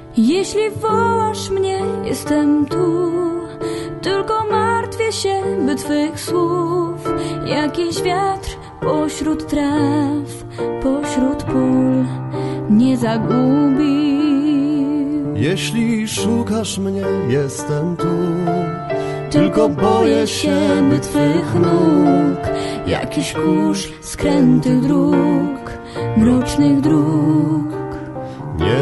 Jeśli wołasz mnie, jestem tu. Tylko martwię się, by twych słów jakiś wiatr pośród traw, pośród pól nie zagubił. Jeśli szukasz mnie, jestem tu. Tylko boję się, by twych nóg jakiś kurz skrętych dróg, mrocznych dróg nie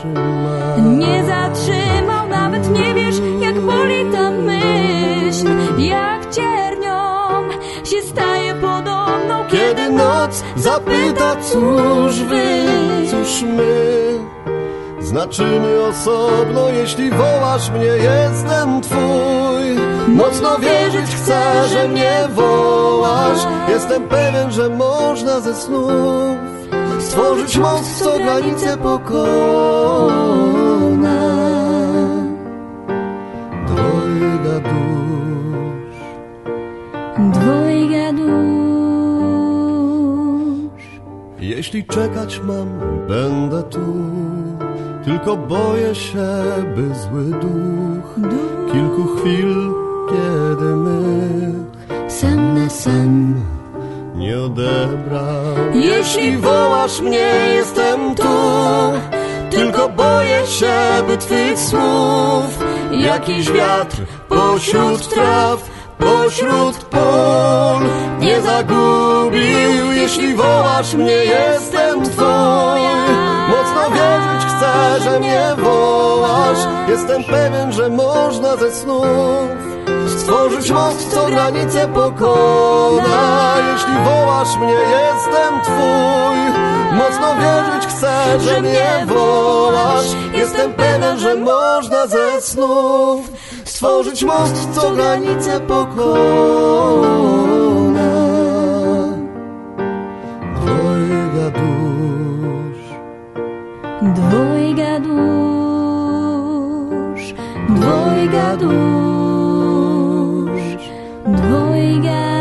zatrzymał, nawet nie wiesz, jak boli ta myśl, jak ciernią się staje podobną, kiedy noc zapyta, cóż wy, cóż my znaczymy osobno. Jeśli wołasz mnie, jestem twój. Mocno wierzyć chcę, że mnie wołasz. Jestem pewien, że można ze snów stworzyć most, co granice pokona. Dwojga dusz, dwojga dusz. Jeśli czekać mam, będę tu. Tylko boję się, by zły duch kilku chwil, kiedy my sam na sam nie odebrał. Jeśli wołasz mnie, jestem tu. Tylko boję się, by twych słów jakiś wiatr pośród traw, pośród pól nie zagubił. Jeśli wołasz mnie, jestem twój. Mocno wierzyć chcę, że mnie wołasz. Jestem pewien, że można ze snów stworzyć most, co granice pokona. Jeśli wołasz mnie, jestem twój. Mocno wierzyć chcę, że mnie wołasz. Jestem pewien, że można ze snów stworzyć most, co granice pokona. Dwojga dusz, dwojga dusz, dwojga dusz, dwojga.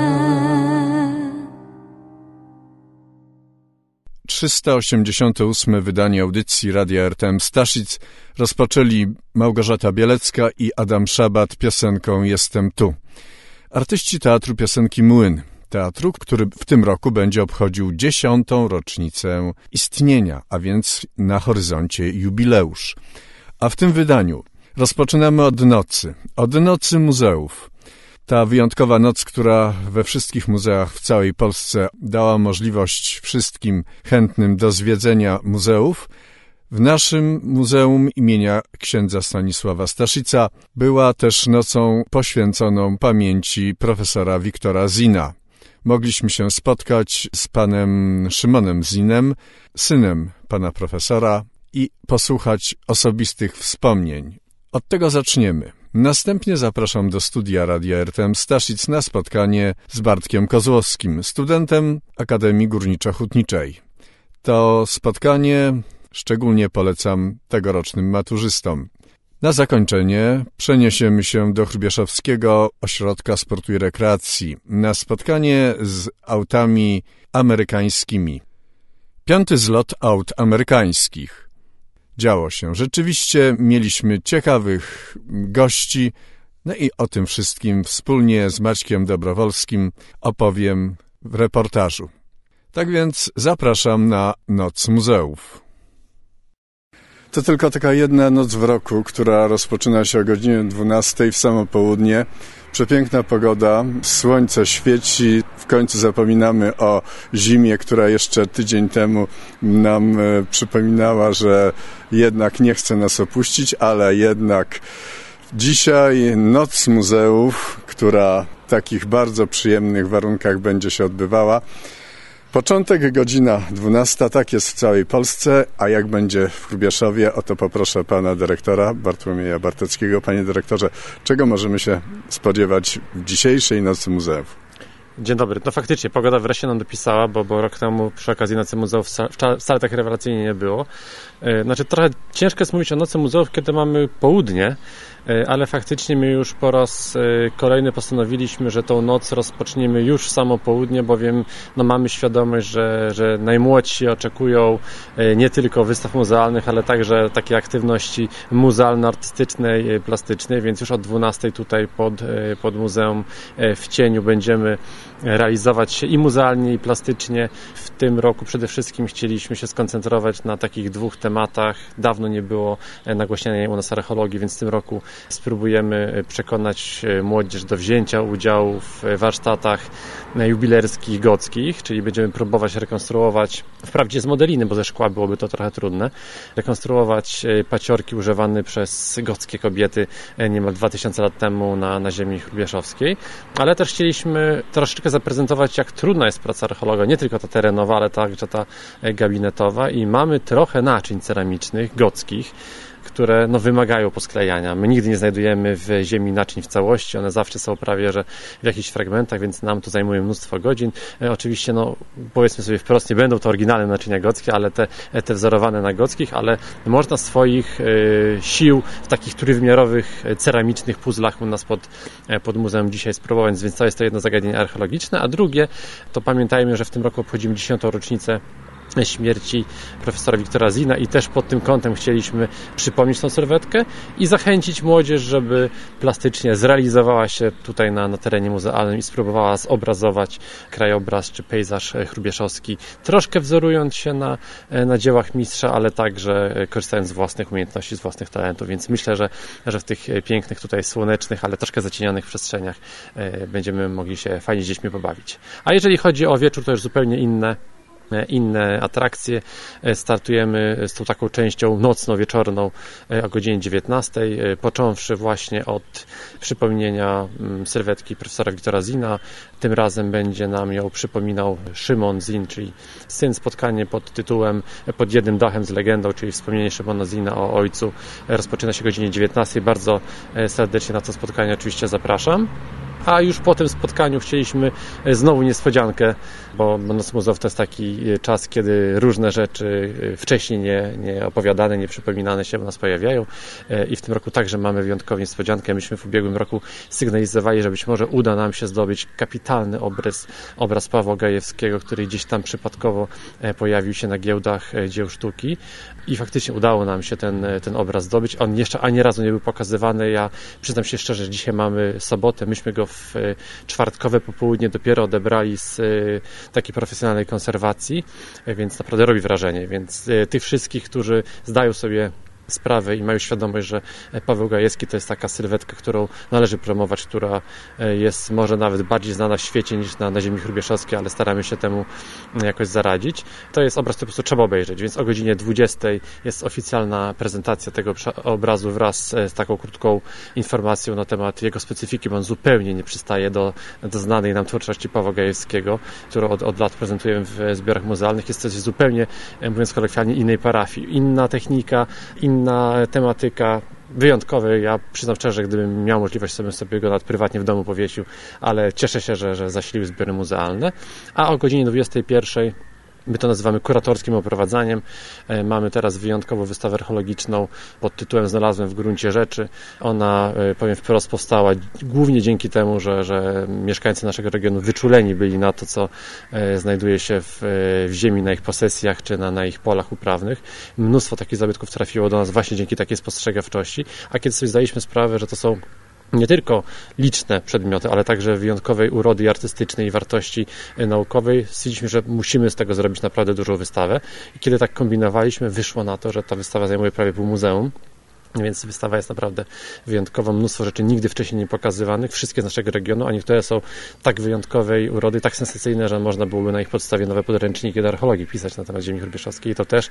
388 wydanie audycji Radia RTM Staszic rozpoczęli Małgorzata Bielecka i Adam Szabat piosenką Jestem tu. Artyści Teatru Piosenki Młyn, teatru, który w tym roku będzie obchodził 10. rocznicę istnienia, a więc na horyzoncie jubileusz. A w tym wydaniu rozpoczynamy od nocy muzeów. Ta wyjątkowa noc, która we wszystkich muzeach w całej Polsce dała możliwość wszystkim chętnym do zwiedzenia muzeów, w naszym Muzeum imienia księdza Stanisława Staszica była też nocą poświęconą pamięci profesora Wiktora Zina. Mogliśmy się spotkać z panem Szymonem Zinem, synem pana profesora, i posłuchać osobistych wspomnień. Od tego zaczniemy. Następnie zapraszam do studia Radia RTM Staszic na spotkanie z Bartkiem Kozłowskim, studentem Akademii Górniczo-Hutniczej. To spotkanie szczególnie polecam tegorocznym maturzystom. Na zakończenie przeniesiemy się do Hrubieszowskiego Ośrodka Sportu i Rekreacji na spotkanie z autami amerykańskimi. 5. zlot aut amerykańskich. Działo się. Rzeczywiście mieliśmy ciekawych gości, no i o tym wszystkim wspólnie z Maćkiem Dobrowolskim opowiem w reportażu. Tak więc zapraszam na Noc Muzeów. To tylko taka jedna noc w roku, która rozpoczyna się o godzinie 12 w samo południe. Przepiękna pogoda, słońce świeci, w końcu zapominamy o zimie, która jeszcze tydzień temu nam przypominała, że jednak nie chce nas opuścić, ale jednak dzisiaj Noc Muzeów, która w takich bardzo przyjemnych warunkach będzie się odbywała. Początek godzina 12, tak jest w całej Polsce, a jak będzie w Hrubieszowie, o to poproszę pana dyrektora Bartłomieja Barteckiego. Panie dyrektorze, czego możemy się spodziewać w dzisiejszej Nocy Muzeów? Dzień dobry. No faktycznie, pogoda wreszcie nam dopisała, bo rok temu przy okazji Nocy Muzeów wcale tak rewelacyjnie nie było. Znaczy trochę ciężko jest mówić o Nocy Muzeów, kiedy mamy południe, ale faktycznie my już po raz kolejny postanowiliśmy, że tą noc rozpoczniemy już w samo południe, bowiem mamy świadomość, że najmłodsi oczekują nie tylko wystaw muzealnych, ale także takiej aktywności muzealno-artystycznej, plastycznej, więc już od 12 tutaj pod Muzeum w Cieniu będziemy realizować się i muzealnie, i plastycznie. W tym roku przede wszystkim chcieliśmy się skoncentrować na takich 2 tematach. Dawno nie było nagłaśniania u nas archeologii, więc w tym roku spróbujemy przekonać młodzież do wzięcia udziału w warsztatach jubilerskich gockich, czyli będziemy próbować rekonstruować, wprawdzie z modeliny, bo ze szkła byłoby to trochę trudne, rekonstruować paciorki używane przez gockie kobiety niemal 2000 lat temu na ziemi hrubieszowskiej, ale też chcieliśmy troszeczkę zaprezentować, jak trudna jest praca archeologa, nie tylko ta terenowa, ale także ta gabinetowa, i mamy trochę naczyń ceramicznych, gockich, które wymagają posklejania. My nigdy nie znajdujemy w ziemi naczyń w całości, one zawsze są prawie że w jakichś fragmentach, więc nam to zajmuje mnóstwo godzin. Oczywiście, powiedzmy sobie wprost, nie będą to oryginalne naczynia gockie, ale te wzorowane na gockich, ale można swoich sił w takich trójwymiarowych, ceramicznych puzzlach u nas pod muzeum dzisiaj spróbować, więc to jest to jedno zagadnienie archeologiczne, a drugie, to pamiętajmy, że w tym roku obchodzimy 10. rocznicę śmierci profesora Wiktora Zina i też pod tym kątem chcieliśmy przypomnieć tą sylwetkę i zachęcić młodzież, żeby plastycznie zrealizowała się tutaj na terenie muzealnym i spróbowała zobrazować krajobraz czy pejzaż hrubieszowski, troszkę wzorując się na dziełach mistrza, ale także korzystając z własnych umiejętności, z własnych talentów, więc myślę, że w tych pięknych tutaj słonecznych, ale troszkę zacienianych przestrzeniach będziemy mogli się fajnie z dziećmi pobawić. A jeżeli chodzi o wieczór, to już zupełnie inne atrakcje. Startujemy z tą taką częścią nocno-wieczorną o godzinie 19, począwszy właśnie od przypomnienia sylwetki profesora Wiktora Zina. Tym razem będzie nam ją przypominał Szymon Zin, czyli syn. Spotkanie pod tytułem Pod jednym dachem z legendą, czyli wspomnienie Szymona Zina o ojcu, rozpoczyna się o godzinie 19. Bardzo serdecznie na to spotkanie oczywiście zapraszam. A już po tym spotkaniu chcieliśmy znowu niespodziankę, bo Noc Muzeów to jest taki czas, kiedy różne rzeczy wcześniej nie opowiadane, nie przypominane się u nas pojawiają i w tym roku także mamy wyjątkową niespodziankę. Myśmy w ubiegłym roku sygnalizowali, że być może uda nam się zdobyć kapitalny obraz Pawła Gajewskiego, który gdzieś tam przypadkowo pojawił się na giełdach dzieł sztuki i faktycznie udało nam się ten obraz zdobyć. On jeszcze ani razu nie był pokazywany. Ja przyznam się szczerze, że dzisiaj mamy sobotę, myśmy go w czwartkowe popołudnie dopiero odebrali z takiej profesjonalnej konserwacji, więc naprawdę robi wrażenie. Więc tych wszystkich, którzy zdają sobie sprawę i mają świadomość, że Paweł Gajewski to jest taka sylwetka, którą należy promować, która jest może nawet bardziej znana w świecie niż na ziemi hrubieszowskiej, ale staramy się temu jakoś zaradzić. To jest obraz, który po prostu trzeba obejrzeć, więc o godzinie 20 jest oficjalna prezentacja tego obrazu wraz z taką krótką informacją na temat jego specyfiki, bo on zupełnie nie przystaje do znanej nam twórczości Pawła Gajewskiego, którą od lat prezentujemy w zbiorach muzealnych. Jest coś zupełnie, mówiąc kolokwialnie, innej parafii, inna technika, inna tematyka, wyjątkowy. Ja przyznam szczerze, gdybym miał możliwość, sobie go nawet prywatnie w domu powiesił, ale cieszę się, że zasiliły zbiory muzealne. A o godzinie 21 my to nazywamy kuratorskim oprowadzaniem. Mamy teraz wyjątkową wystawę archeologiczną pod tytułem Znalazłem w gruncie rzeczy. Ona, powiem wprost, powstała głównie dzięki temu, że mieszkańcy naszego regionu wyczuleni byli na to, co znajduje się w ziemi, na ich posesjach czy na ich polach uprawnych. Mnóstwo takich zabytków trafiło do nas właśnie dzięki takiej spostrzegawczości, a kiedy sobie zdaliśmy sprawę, że to są nie tylko liczne przedmioty, ale także wyjątkowej urody artystycznej i wartości naukowej, stwierdziliśmy, że musimy z tego zrobić naprawdę dużą wystawę. I kiedy tak kombinowaliśmy, wyszło na to, że ta wystawa zajmuje prawie pół muzeum. Więc wystawa jest naprawdę wyjątkowa, mnóstwo rzeczy nigdy wcześniej nie pokazywanych, wszystkie z naszego regionu, a niektóre są tak wyjątkowej urody, tak sensacyjne, że można byłoby na ich podstawie nowe podręczniki do archeologii pisać na temat ziemi hrubieszowskiej. I to też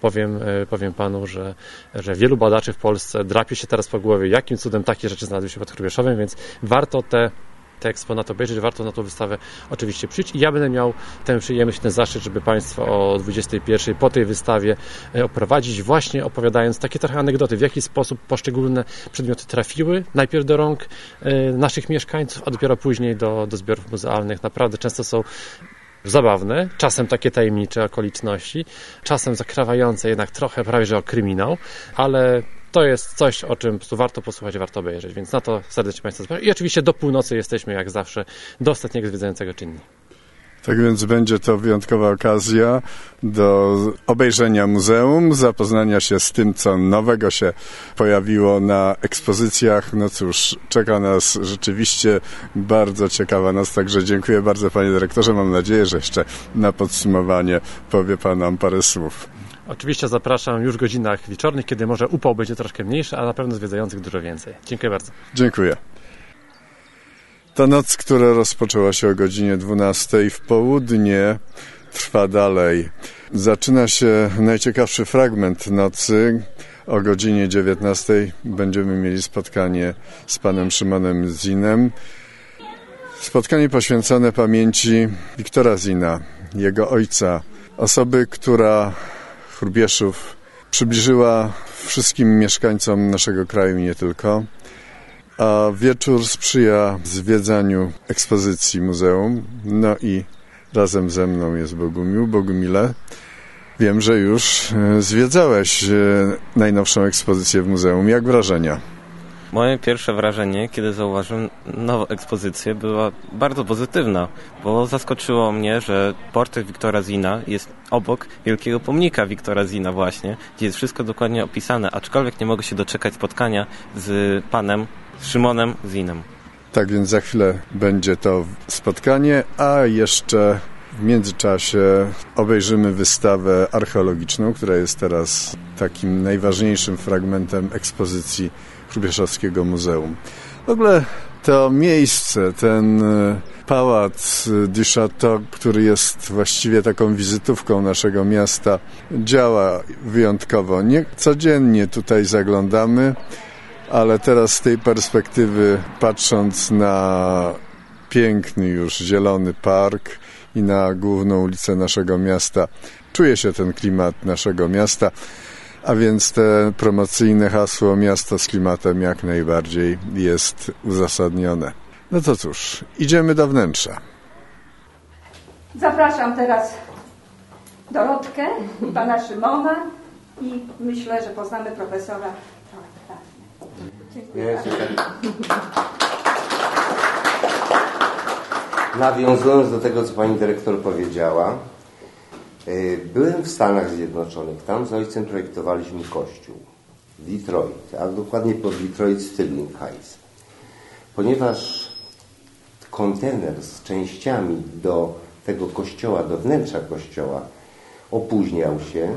powiem panu, że wielu badaczy w Polsce drapie się teraz po głowie, jakim cudem takie rzeczy znalazły się pod Hrubieszowem, więc warto te te eksponaty obejrzeć, warto na tą wystawę oczywiście przyjść i ja będę miał tę przyjemność, ten zaszczyt, żeby Państwa o 21:00 po tej wystawie oprowadzić, właśnie opowiadając takie trochę anegdoty, w jaki sposób poszczególne przedmioty trafiły najpierw do rąk naszych mieszkańców, a dopiero później do zbiorów muzealnych. Naprawdę często są zabawne, czasem takie tajemnicze okoliczności, czasem zakrawające jednak trochę prawie że o kryminał, ale to jest coś, o czym po prostu warto posłuchać, warto obejrzeć, więc na to serdecznie Państwa zapraszam. I oczywiście do północy jesteśmy jak zawsze do ostatniego zwiedzającego czynni. Tak więc będzie to wyjątkowa okazja do obejrzenia muzeum, zapoznania się z tym, co nowego się pojawiło na ekspozycjach. No cóż, czeka nas rzeczywiście bardzo ciekawa noc, także dziękuję bardzo Panie Dyrektorze. Mam nadzieję, że jeszcze na podsumowanie powie Pan nam parę słów. Oczywiście zapraszam już w godzinach wieczornych, kiedy może upał będzie troszkę mniejszy, a na pewno zwiedzających dużo więcej. Dziękuję bardzo. Dziękuję. Ta noc, która rozpoczęła się o godzinie 12:00 w południe, trwa dalej. Zaczyna się najciekawszy fragment nocy. O godzinie 19:00 będziemy mieli spotkanie z panem Szymonem Zinem. Spotkanie poświęcone pamięci Wiktora Zina, jego ojca, osoby, która Hrubieszów przybliżyła wszystkim mieszkańcom naszego kraju, nie tylko. A wieczór sprzyja zwiedzaniu ekspozycji muzeum. No i razem ze mną jest Bogumił. Bogumile, wiem, że już zwiedzałeś najnowszą ekspozycję w muzeum. Jak wrażenia? Moje pierwsze wrażenie, kiedy zauważyłem nową ekspozycję, była bardzo pozytywna, bo zaskoczyło mnie, że portret Wiktora Zina jest obok wielkiego pomnika Wiktora Zina właśnie, gdzie jest wszystko dokładnie opisane, aczkolwiek nie mogę się doczekać spotkania z panem Szymonem Zinem. Tak więc za chwilę będzie to spotkanie, a jeszcze w międzyczasie obejrzymy wystawę archeologiczną, która jest teraz takim najważniejszym fragmentem ekspozycji Hrubieszowskiego Muzeum. W ogóle to miejsce, ten pałac du Château, który jest właściwie taką wizytówką naszego miasta, działa wyjątkowo. Nie codziennie tutaj zaglądamy, ale teraz z tej perspektywy, patrząc na piękny już zielony park i na główną ulicę naszego miasta, czuje się ten klimat naszego miasta, a więc te promocyjne hasło miasto z klimatem jak najbardziej jest uzasadnione. No to cóż, idziemy do wnętrza. Zapraszam teraz Dorotkę i pana Szymona i myślę, że poznamy profesora. Dziękuję. Nawiązując do tego, co pani dyrektor powiedziała, byłem w Stanach Zjednoczonych. Tam z ojcem projektowaliśmy kościół w Detroit, a dokładnie pod Detroit Stirling Heights. Ponieważ kontener z częściami do tego kościoła, do wnętrza kościoła opóźniał się,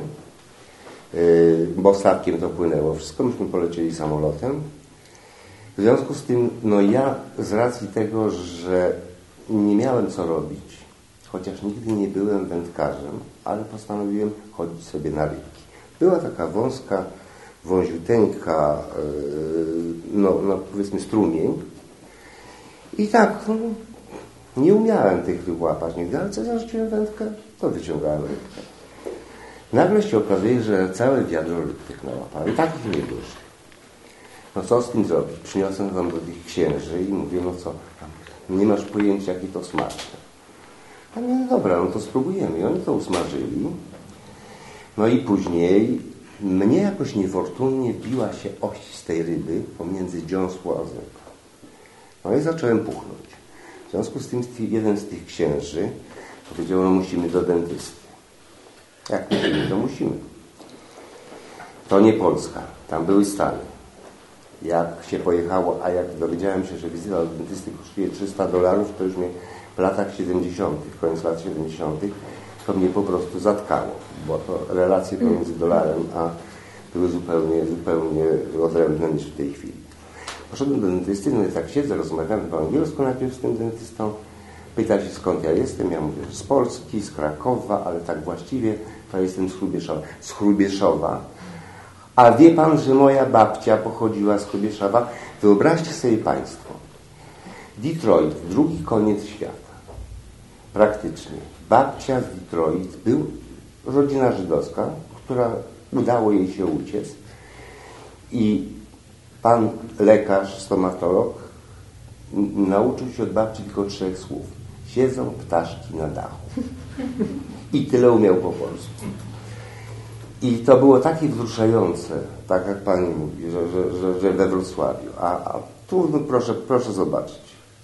bo statkiem to płynęło wszystko, myśmy polecieli samolotem. W związku z tym, ja z racji tego, że nie miałem co robić, chociaż nigdy nie byłem wędkarzem, ale postanowiłem chodzić sobie na rybki. Była taka wąska, wąziuteńka, powiedzmy strumień i tak, nie umiałem tych ryb łapać nigdy, ale co zarzuciłem wędkę, to wyciągałem rybkę. Nagle się okazuje, że całe wiadro ryb tych nałapałem i takich nie dużo. Co z tym zrobić? Przyniosłem tam do tych księży i mówię, co, nie masz pojęcia, jakie to smaczne. A nie, dobra, to spróbujemy. I oni to usmażyli. I później mnie jakoś niefortunnie biła się oś z tej ryby pomiędzy dziąsło a ząb. I zacząłem puchnąć. W związku z tym jeden z tych księży powiedział, musimy do dentysty. Jak musimy, to musimy. To nie Polska. Tam były Stany. Jak się pojechało, a jak dowiedziałem się, że wizyta do dentysty kosztuje $300, to już mnie w latach 70., koniec lat 70., to mnie po prostu zatkało, bo to relacje pomiędzy dolarem a były zupełnie odrębne niż w tej chwili. Poszedłem do dentysty, tak siedzę, rozmawiamy po angielsku najpierw z tym dentystą, pyta się, skąd ja jestem, ja mówię, z Polski, z Krakowa, ale tak właściwie to jestem z Hrubieszowa. A wie pan, że moja babcia pochodziła z Hrubieszowa? Wyobraźcie sobie państwo, Detroit, drugi koniec świata. Praktycznie. Babcia z Detroit, był rodzina żydowska, która udało jej się uciec i pan lekarz, stomatolog nauczył się od babci tylko 3 słów. Siedzą ptaszki na dachu. I tyle umiał po polsku. I to było takie wzruszające, tak jak pani mówi, że we Wrocławiu. A tu no proszę zobaczyć,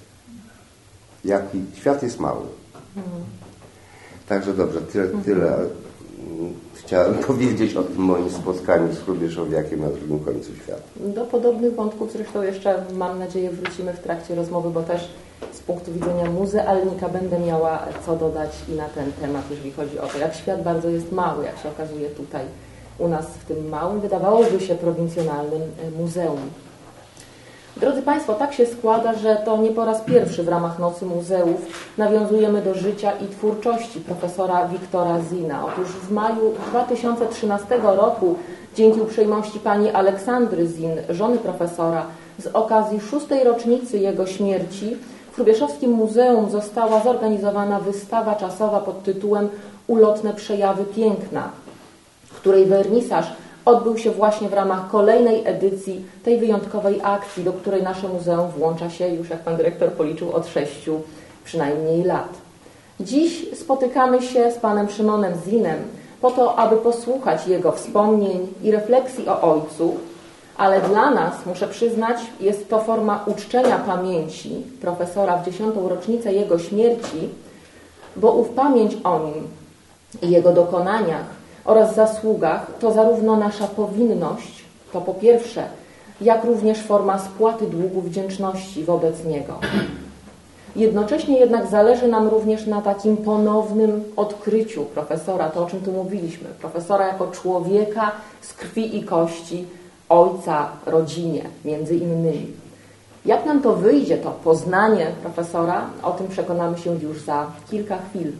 jaki świat jest mały. Także dobrze, tyle chciałem powiedzieć o tym moim spotkaniu z Hrubieszowiakiem na drugim końcu świata. Do podobnych wątków zresztą jeszcze, mam nadzieję, wrócimy w trakcie rozmowy, bo też z punktu widzenia muzealnika będę miała co dodać i na ten temat, jeżeli chodzi o to, jak świat bardzo jest mały, jak się okazuje tutaj u nas w tym małym, wydawałoby się prowincjonalnym muzeum. Drodzy Państwo, tak się składa, że to nie po raz pierwszy w ramach Nocy Muzeów nawiązujemy do życia i twórczości profesora Wiktora Zina. Otóż w maju 2013 roku, dzięki uprzejmości pani Aleksandry Zin, żony profesora, z okazji 6. rocznicy jego śmierci w Hrubieszowskim Muzeum została zorganizowana wystawa czasowa pod tytułem Ulotne przejawy piękna, której wernisaż odbył się właśnie w ramach kolejnej edycji tej wyjątkowej akcji, do której nasze muzeum włącza się już, jak pan dyrektor policzył, od 6 przynajmniej lat. Dziś spotykamy się z panem Szymonem Zinem po to, aby posłuchać jego wspomnień i refleksji o ojcu, ale dla nas, muszę przyznać, jest to forma uczczenia pamięci profesora w 10. rocznicę jego śmierci, bo ów pamięć o nim i jego dokonaniach oraz zasługach to zarówno nasza powinność, to po pierwsze, jak również forma spłaty długu wdzięczności wobec niego. Jednocześnie jednak zależy nam również na takim ponownym odkryciu profesora, to o czym tu mówiliśmy, profesora jako człowieka z krwi i kości, ojca rodzinie, między innymi. Jak nam to wyjdzie, to poznanie profesora, o tym przekonamy się już za kilka chwil.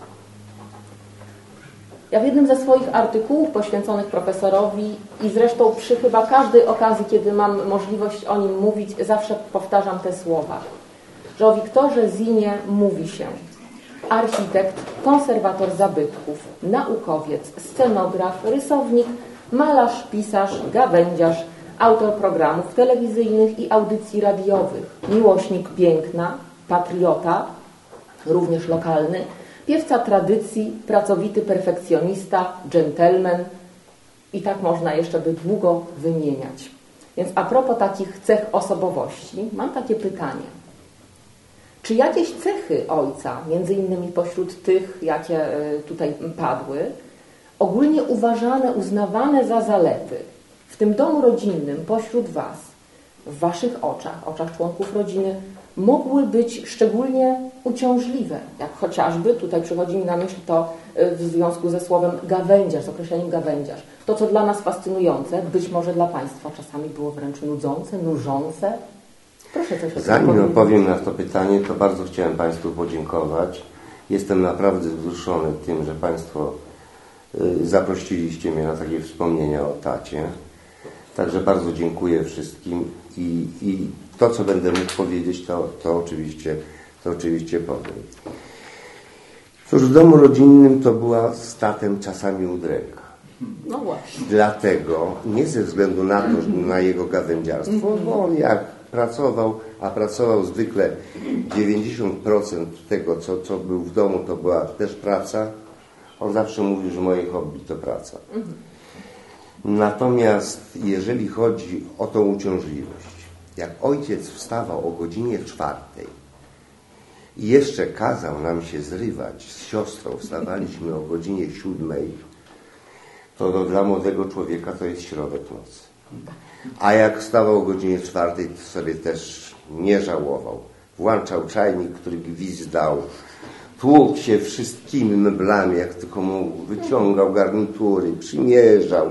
Ja w jednym ze swoich artykułów poświęconych profesorowi i zresztą przy chyba każdej okazji, kiedy mam możliwość o nim mówić, zawsze powtarzam te słowa, że o Wiktorze Zinie mówi się architekt, konserwator zabytków, naukowiec, scenograf, rysownik, malarz, pisarz, gawędziarz, autor programów telewizyjnych i audycji radiowych, miłośnik piękna, patriota, również lokalny, piewca tradycji, pracowity perfekcjonista, dżentelmen i tak można jeszcze by długo wymieniać. Więc a propos takich cech osobowości, mam takie pytanie. Czy jakieś cechy ojca, między innymi pośród tych, jakie tutaj padły, ogólnie uznawane za zalety w tym domu rodzinnym pośród Was, w Waszych oczach członków rodziny, mogły być szczególnie uciążliwe, jak chociażby, tutaj przychodzi mi na myśl to w związku ze słowem gawędziarz, z określeniem gawędziarz. To, co dla nas fascynujące, być może dla Państwa czasami było wręcz nudzące, nużące. Proszę coś o tym Zanim powiedzieć. odpowiem na to pytanie, to bardzo chciałem Państwu podziękować. Jestem naprawdę wzruszony tym, że Państwo zaprosiliście mnie na takie wspomnienia o tacie. Także bardzo dziękuję wszystkim i to, co będę mógł powiedzieć, to oczywiście powiem. Cóż, w domu rodzinnym to była z tatem czasami udręka. No właśnie. Dlatego, nie ze względu na to, na jego gawędziarstwo, bo on jak pracował, a pracował zwykle 90% tego, co był w domu, to była też praca. On zawsze mówił, że moje hobby to praca. Natomiast jeżeli chodzi o tą uciążliwość, jak ojciec wstawał o godzinie 4 i jeszcze kazał nam się zrywać z siostrą, wstawaliśmy o godzinie 7, to dla młodego człowieka to jest środek nocy. A jak wstawał o godzinie 4, to sobie też nie żałował. Włączał czajnik, który gwizdał, tłukł się wszystkimi meblami, jak tylko mógł, wyciągał garnitury, przymierzał.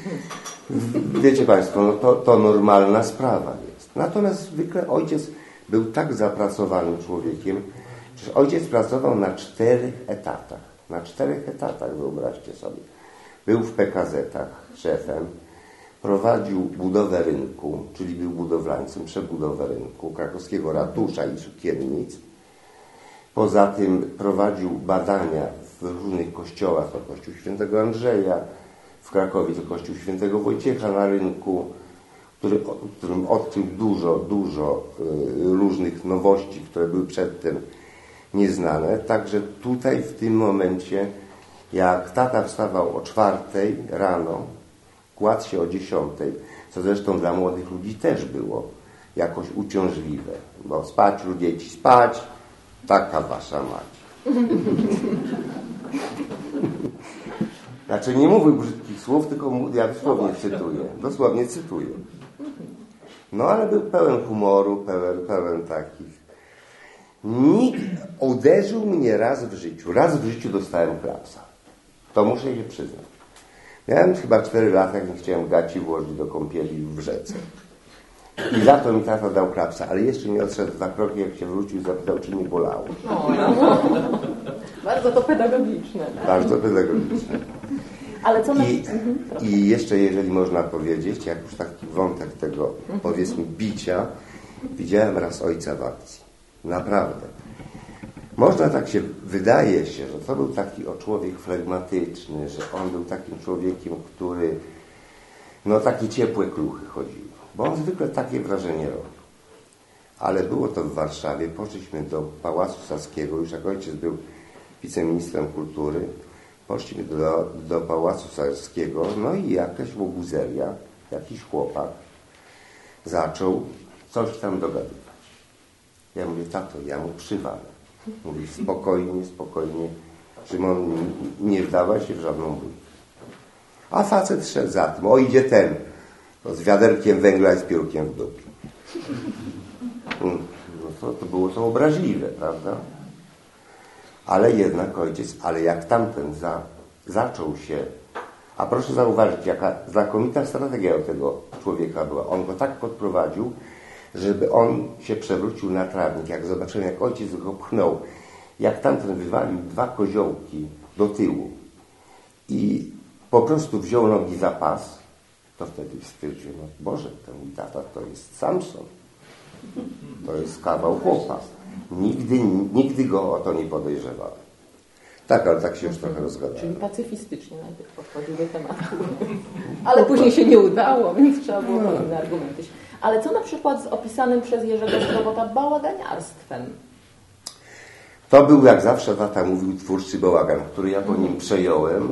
Wiecie Państwo, no to normalna sprawa jest. Natomiast zwykle ojciec był tak zapracowanym człowiekiem, że ojciec pracował na 4 etatach. Na 4 etatach, wyobraźcie sobie. Był w PKZ-ach szefem, prowadził budowę rynku, czyli był budowlańcem, przebudowę rynku, krakowskiego ratusza i cukiernic. Poza tym prowadził badania w różnych kościołach, to kościół świętego Andrzeja, w Krakowie to kościół świętego Wojciecha na rynku, którym odkrył dużo różnych nowości, które były przedtem nieznane. Także tutaj w tym momencie, jak tata wstawał o 4 rano, kładł się o 10, co zresztą dla młodych ludzi też było jakoś uciążliwe, bo spać, dzieci, spać, taka wasza mać. Znaczy nie mówił brzydkich słów, tylko ja dosłownie cytuję. No ale był pełen humoru, pełen takich. Uderzył mnie raz w życiu. Raz w życiu dostałem klapsa. To muszę się przyznać. Miałem chyba 4 lata, jak nie chciałem gaci włożyć do kąpieli w rzece. I za to mi tata dał klapsa, ale jeszcze nie odszedł 2 kroki, jak się wrócił i zapytał, czy nie bolało. Bardzo to pedagogiczne. Tak? Bardzo pedagogiczne. Ale co I jeszcze, jeżeli można powiedzieć, jak już taki wątek tego, powiedzmy, bicia, widziałem raz ojca w akcji. Naprawdę. Można tak się, wydaje się, że to był taki człowiek flegmatyczny, że on był takim człowiekiem, który, takie ciepłe kluchy chodziły. Bo on zwykle takie wrażenie robił. Ale było to w Warszawie, poszliśmy do Pałacu Saskiego, już jak ojciec był wiceministrem kultury, poszliśmy do Pałacu Saskiego, i jakaś łobuzeria, jakiś chłopak zaczął coś tam dogadywać. Ja mówię, tato, ja mu przywalę. Mówi, spokojnie, Szymon, nie wdawaj się w żadną bójkę. A facet szedł za tym, idzie ten, z wiaderkiem węgla i z piórkiem w dupie. To było to obraźliwe, prawda? Ale jednak ojciec, jak tamten zaczął się, a proszę zauważyć, jaka znakomita strategia u tego człowieka była. On go tak podprowadził, żeby on się przewrócił na trawnik. Jak zobaczyłem, jak ojciec go pchnął, jak tamten wywalił 2 koziołki do tyłu i po prostu wziął nogi za pas, to wtedy stwierdziłem, Boże, ten mój tata to jest Samson. To jest kawał chłopa. Nigdy go o to nie podejrzewałem. Tak, ale tak się już trochę rozgadałem. Czyli pacyfistycznie najpierw podchodził do tematu. Ale później się nie udało, więc trzeba było inne argumenty. Ale co na przykład z opisanym przez Jerzego Zdrowota bałaganiarstwem? To był, jak zawsze tata mówił, twórczy bałagan, który ja po nim przejąłem,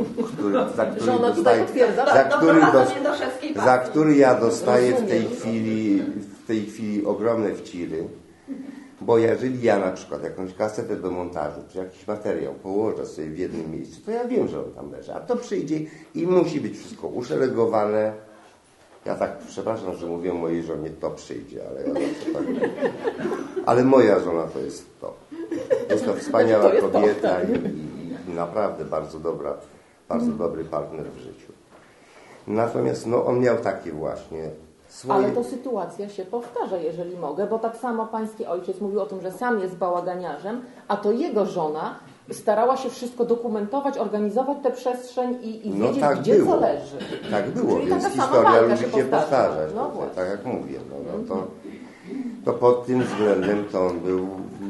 za który ja dostaję w tej chwili ogromne wciry. Bo jeżeli ja na przykład jakąś kasetę do montażu, czy jakiś materiał położę sobie w jednym miejscu, to ja wiem, że on tam leży. A to przyjdzie i musi być wszystko uszeregowane. Ja tak, przepraszam, że mówię mojej żonie, to przyjdzie, ale ja zawsze tak mówię. Ale moja żona to jest to. Jest to wspaniała kobieta i naprawdę bardzo dobry partner w życiu. Natomiast on miał takie właśnie swoje... Ale to sytuacja się powtarza, jeżeli mogę, bo tak samo pański ojciec mówił o tym, że sam jest bałaganiarzem, a to jego żona starała się wszystko dokumentować, organizować tę przestrzeń i wiedzieć, tak gdzie było. co leży. Tak było, czyli więc historia lubi się powtarzać. Tak jak mówię. To pod tym względem to on był...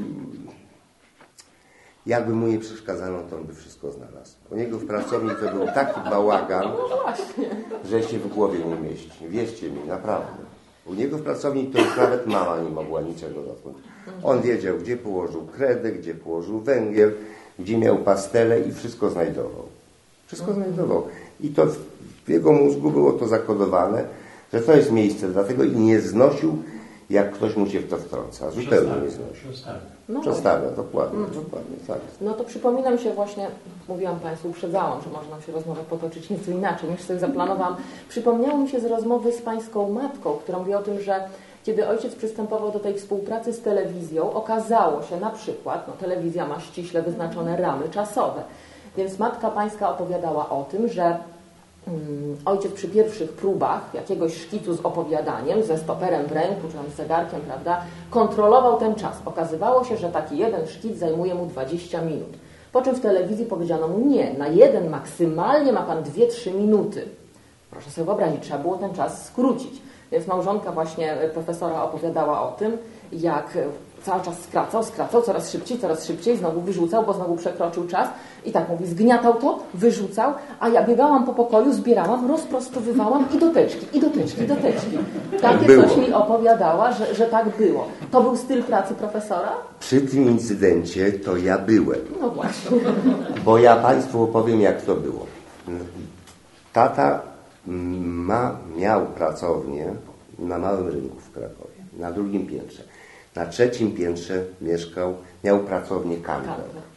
Jakby mu nie przeszkadzano, to on by wszystko znalazł. U niego w pracowni to był taki bałagan, że się w głowie nie mieści. Wierzcie mi, naprawdę. U niego w pracowni to już nawet mama nie mogła niczego dotknąć. On wiedział, gdzie położył kredę, gdzie położył węgiel, gdzie miał pastele i wszystko znajdował. Wszystko znajdował. I to w jego mózgu było to zakodowane, że to jest miejsce dlatego i nie znosił, jak ktoś mu się w to wtrąca. Zupełnie nie znosił. Przestawia, dokładnie, tak. No to przypominam się właśnie, mówiłam Państwu, uprzedzałam, że może nam się rozmowa potoczyć nieco inaczej niż sobie zaplanowałam. Przypomniało mi się z rozmowy z Pańską matką, która mówi o tym, że kiedy ojciec przystępował do tej współpracy z telewizją, okazało się na przykład, telewizja ma ściśle wyznaczone ramy czasowe, więc matka Pańska opowiadała o tym, że ojciec przy pierwszych próbach jakiegoś szkicu z opowiadaniem, ze stoperem w ręku, czy tam z zegarkiem, prawda, kontrolował ten czas. Okazywało się, że taki jeden szkic zajmuje mu 20 minut. Po czym w telewizji powiedziano mu nie, na jeden maksymalnie ma pan 2-3 minuty. Proszę sobie wyobrazić, trzeba było ten czas skrócić. Więc małżonka właśnie profesora opowiadała o tym, jak cały czas skracał, coraz szybciej, znowu wyrzucał, bo znowu przekroczył czas i tak mówi, zgniatał to, wyrzucał, a ja biegałam po pokoju, zbierałam, rozprostowywałam i do teczki. Takie coś mi opowiadała, że tak było. To był styl pracy profesora? Przy tym incydencie to ja byłem. No właśnie. Bo ja Państwu opowiem, jak to było. Tata miał pracownię na Małym Rynku w Krakowie, na 2. piętrze. Na 3. piętrze miał pracownię Kantor.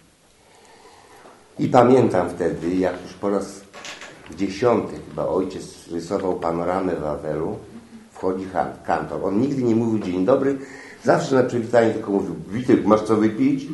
I pamiętam wtedy, jak już po raz 10 chyba ojciec rysował panoramę Wawelu, wchodzi Kantor. On nigdy nie mówił dzień dobry, zawsze na przywitanie tylko mówił, Witek, masz co wypić?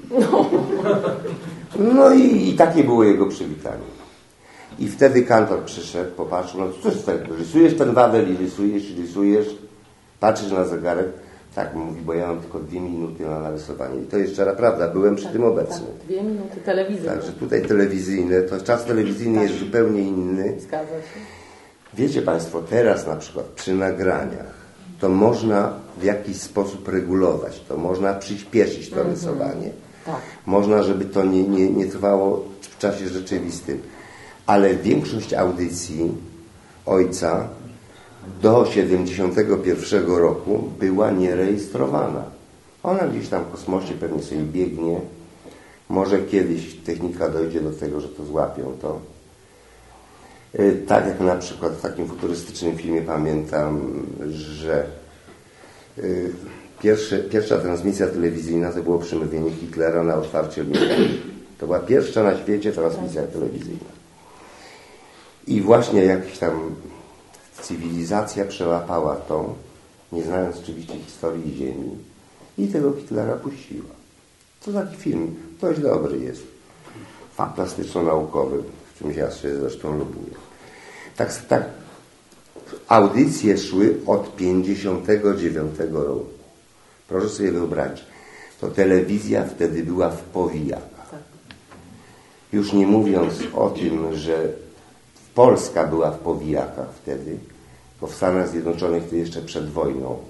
No i takie było jego przywitanie. I wtedy Kantor przyszedł, popatrzył, no cóż, rysujesz ten Wawel i rysujesz, patrzysz na zegarek. Tak, mówi, bo ja mam tylko 2 minuty na narysowanie. I to jest szczera prawda, byłem przy tym obecny. Tak, 2 minuty telewizyjne. Także tutaj telewizyjne, to czas telewizyjny jest zupełnie inny. Zgadza się. Wiecie Państwo, teraz na przykład przy nagraniach to można w jakiś sposób regulować, to można przyspieszyć to rysowanie. Tak. Można, żeby to nie trwało w czasie rzeczywistym. Ale większość audycji ojca do 71 roku była nierejestrowana. Ona gdzieś tam w kosmosie pewnie sobie biegnie. Może kiedyś technika dojdzie do tego, że to złapią to. Tak jak na przykład w takim futurystycznym filmie pamiętam, że pierwsza transmisja telewizyjna to było przemówienie Hitlera na otwarcie Olimpiady. To była pierwsza na świecie transmisja telewizyjna. I właśnie jakaś tam cywilizacja przełapała to, nie znając oczywiście historii Ziemi, i tego Hitlera puściła. To taki film, dość dobry jest. Fantastyczno-naukowy, w czymś ja się zresztą lubuję. Tak, audycje szły od 59 roku. Proszę sobie wyobrazić, to telewizja wtedy była w powijakach. Już nie mówiąc o tym, że Polska była w powijakach wtedy, bo w Stanach Zjednoczonych to jeszcze przed wojną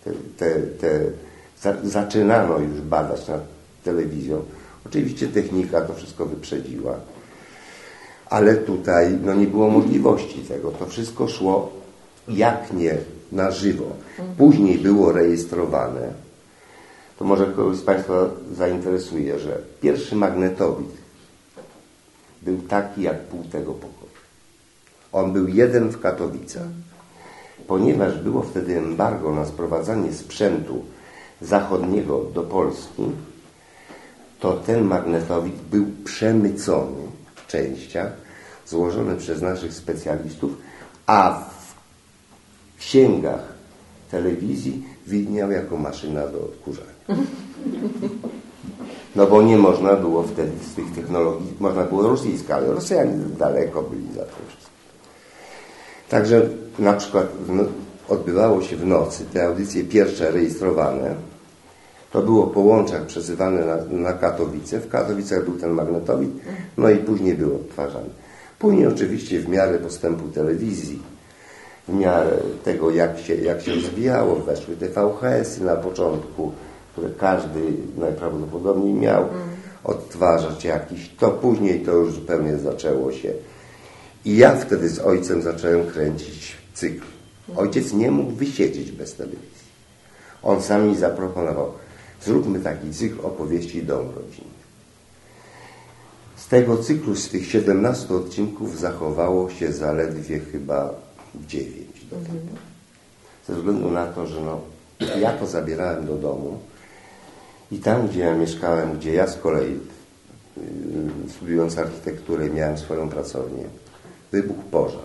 zaczynano już badać nad telewizją. Oczywiście technika to wszystko wyprzedziła, ale tutaj nie było możliwości tego. To wszystko szło jak nie na żywo. Później było rejestrowane. To może kogoś z Państwa zainteresuje, że pierwszy magnetowid był taki jak pół tego pokoju. On był jeden w Katowicach. Ponieważ było wtedy embargo na sprowadzanie sprzętu zachodniego do Polski, to ten magnetowid był przemycony w częściach, złożony przez naszych specjalistów, a w księgach telewizji widniał jako maszyna do odkurzania. No bo nie można było wtedy z tych technologii, można było rosyjska, ale Rosjanie daleko byli za to wszystko. Także na przykład odbywało się w nocy te audycje pierwsze rejestrowane. To było po łączach przesyłane na Katowice. W Katowicach był ten magnetowid, no i później był odtwarzany. Później oczywiście w miarę postępu telewizji, w miarę tego jak się rozwijało, weszły te VHS-y na początku, które każdy najprawdopodobniej miał odtwarzać jakiś. To później to już zupełnie zaczęło się. I ja wtedy z ojcem zacząłem kręcić cykl. Ojciec nie mógł wysiedzieć bez telewizji. On sam mi zaproponował, zróbmy taki cykl opowieści Dom rodzinny. Z tego cyklu, z tych 17 odcinków zachowało się zaledwie chyba 9 do tego. Ze względu na to, że ja to zabierałem do domu i tam, gdzie ja mieszkałem, gdzie ja z kolei studiując architekturę miałem swoją pracownię, wybuchł pożar.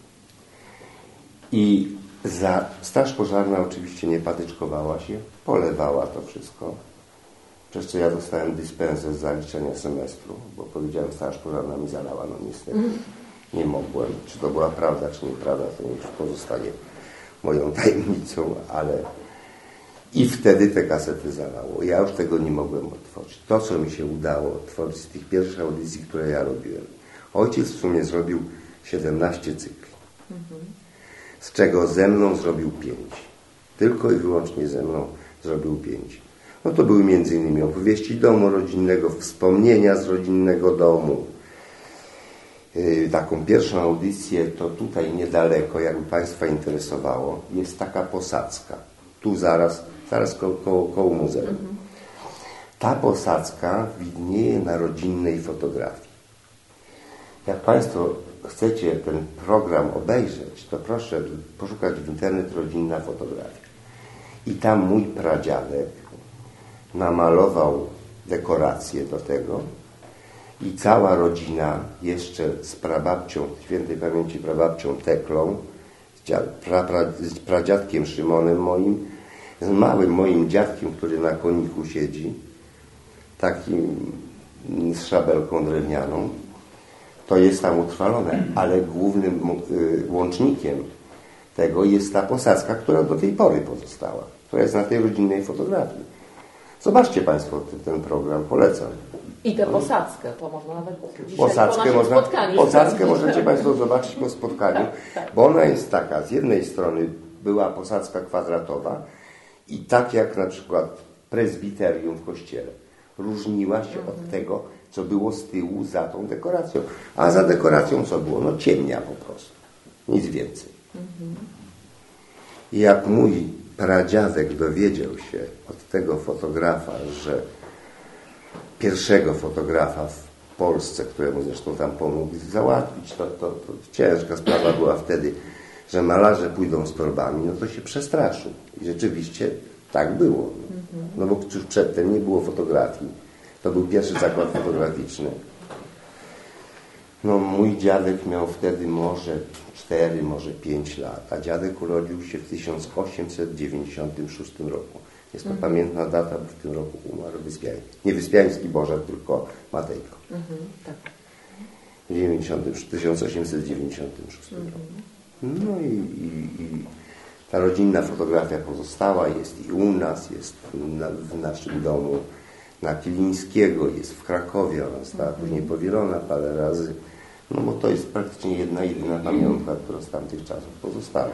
I straż pożarna oczywiście nie patyczkowała się, polewała to wszystko. Przez co ja dostałem dyspensę z zaliczenia semestru, bo powiedziałem, straż pożarna mi zalała, niestety nie mogłem. Czy to była prawda, czy nieprawda, to już pozostaje moją tajemnicą, ale i wtedy te kasety zalało. Ja już tego nie mogłem odtworzyć. To, co mi się udało odtworzyć z tych pierwszych audycji, które ja robiłem. Ojciec w sumie zrobił 17 cykli. z czego ze mną zrobił 5. Tylko i wyłącznie ze mną zrobił 5. No to były m.in. opowieści domu rodzinnego, wspomnienia z rodzinnego domu. Taką pierwszą audycję to tutaj niedaleko, jakby Państwa interesowało, jest taka posadzka. Tu zaraz koło muzeum. Ta posadzka widnieje na rodzinnej fotografii. Jak Państwo chcecie ten program obejrzeć, to proszę poszukać w internet rodzinna fotografia. I tam mój pradziadek namalował dekoracje do tego i cała rodzina jeszcze z prababcią, świętej pamięci prababcią Teklą, z pradziadkiem Szymonem moim, z małym moim dziadkiem, który na koniku siedzi, takim z szabelką drewnianą, to jest tam utrwalone, ale głównym łącznikiem tego jest ta posadzka, która do tej pory pozostała, która jest na tej rodzinnej fotografii. Zobaczcie Państwo ten program, polecam. I tę posadzkę, to można nawet dzisiaj posadzkę możecie Państwo zobaczyć po spotkaniu, bo ona jest taka, z jednej strony była posadzka kwadratowa i tak jak na przykład prezbiterium w kościele. Różniła się od tego, co było z tyłu za tą dekoracją. A za dekoracją co było? No ciemnia po prostu. Nic więcej. I jak mój pradziadek dowiedział się od tego fotografa, że pierwszego fotografa w Polsce, któremu zresztą tam pomógł załatwić, to ciężka sprawa była wtedy, że malarze pójdą z torbami, no to się przestraszył. I rzeczywiście tak było. No bo już przedtem nie było fotografii. To był pierwszy zakład fotograficzny. No mój dziadek miał wtedy może 4, może 5 lat, a dziadek urodził się w 1896 roku. Jest to pamiętna data, bo w tym roku umarł Wyspiański. Nie Wyspiański Bożek, tylko Matejko. Tak. W 1896 roku. No i ta rodzinna fotografia pozostała, jest i u nas, jest w naszym domu na Kilińskiego, jest w Krakowie, ona została później powielona parę razy, no bo to jest praktycznie jedyna pamiątka, która z tamtych czasów pozostała.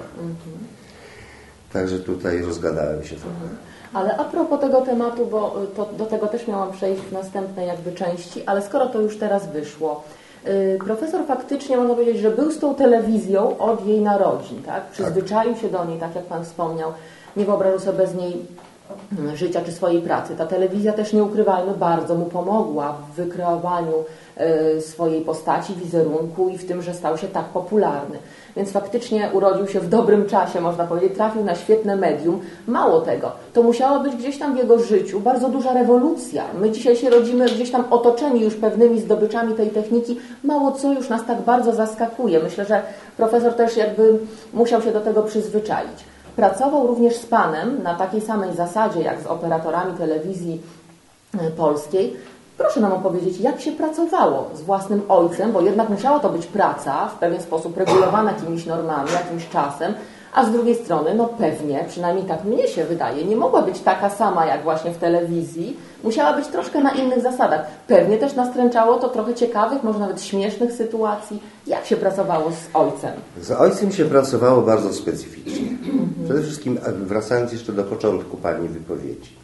Także tutaj rozgadałem się trochę. Ale a propos tego tematu, bo do tego też miałam przejść w następnej jakby części, ale skoro to już teraz wyszło, profesor faktycznie można powiedzieć, że był z tą telewizją od jej narodzin, tak? Przyzwyczaił się do niej, tak jak Pan wspomniał, nie wyobrażał sobie bez niej życia czy swojej pracy. Ta telewizja też, nie ukrywajmy, bardzo mu pomogła w wykreowaniu swojej postaci, wizerunku i w tym, że stał się tak popularny. Więc faktycznie urodził się w dobrym czasie, można powiedzieć, trafił na świetne medium. Mało tego, to musiała być gdzieś tam w jego życiu bardzo duża rewolucja. My dzisiaj się rodzimy gdzieś tam otoczeni już pewnymi zdobyczami tej techniki. Mało co już nas tak bardzo zaskakuje. Myślę, że profesor też jakby musiał się do tego przyzwyczaić. Pracował również z Panem na takiej samej zasadzie, jak z operatorami telewizji polskiej. Proszę nam opowiedzieć, jak się pracowało z własnym ojcem, bo jednak musiała to być praca w pewien sposób regulowana jakimiś normami, jakimś czasem, a z drugiej strony, no pewnie, przynajmniej tak mnie się wydaje, nie mogła być taka sama jak właśnie w telewizji, musiała być troszkę na innych zasadach. Pewnie też nastręczało to trochę ciekawych, może nawet śmiesznych sytuacji. Jak się pracowało z ojcem? Z ojcem się pracowało bardzo specyficznie. Przede wszystkim, wracając jeszcze do początku Pani wypowiedzi,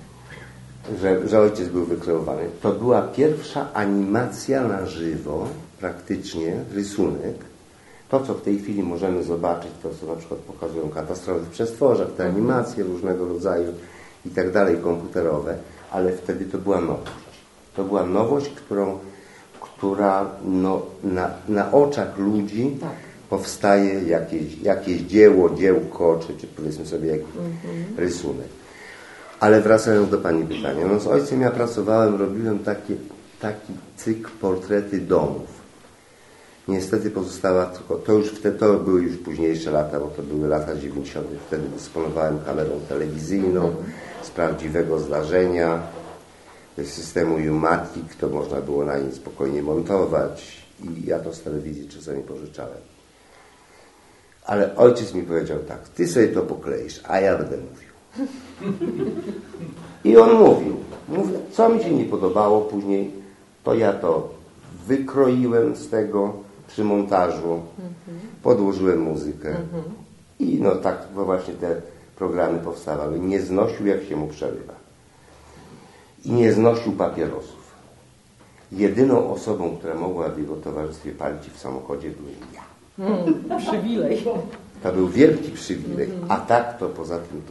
że ojciec był wykreowany. To była pierwsza animacja na żywo, praktycznie rysunek. To, co w tej chwili możemy zobaczyć, to co na przykład pokazują katastrofy w przestworzach, te animacje różnego rodzaju i tak dalej, komputerowe, ale wtedy to była nowość. To była nowość, która no, na oczach ludzi powstaje jakieś dziełko, czy powiedzmy sobie jakiś rysunek. Ale wracając do Pani pytania, no z ojcem ja pracowałem, robiłem taki cykl portrety domów. Niestety pozostała tylko, to były już późniejsze lata, bo to były lata 90. Wtedy dysponowałem kamerą telewizyjną z prawdziwego zdarzenia, z systemu U-Matic, to można było na nim spokojnie montować i ja to z telewizji czasami pożyczałem. Ale ojciec mi powiedział tak, ty sobie to pokleisz, a ja będę mówił. I on mówił, co mi się nie podobało później, to ja to wykroiłem z tego przy montażu, podłożyłem muzykę I no tak właśnie te programy powstawały. Nie znosił, jak się mu przerywa. I nie znosił papierosów. Jedyną osobą, która mogła w jego towarzystwie palić w samochodzie, byłem ja. Przywilej. To był wielki przywilej. A tak to poza tym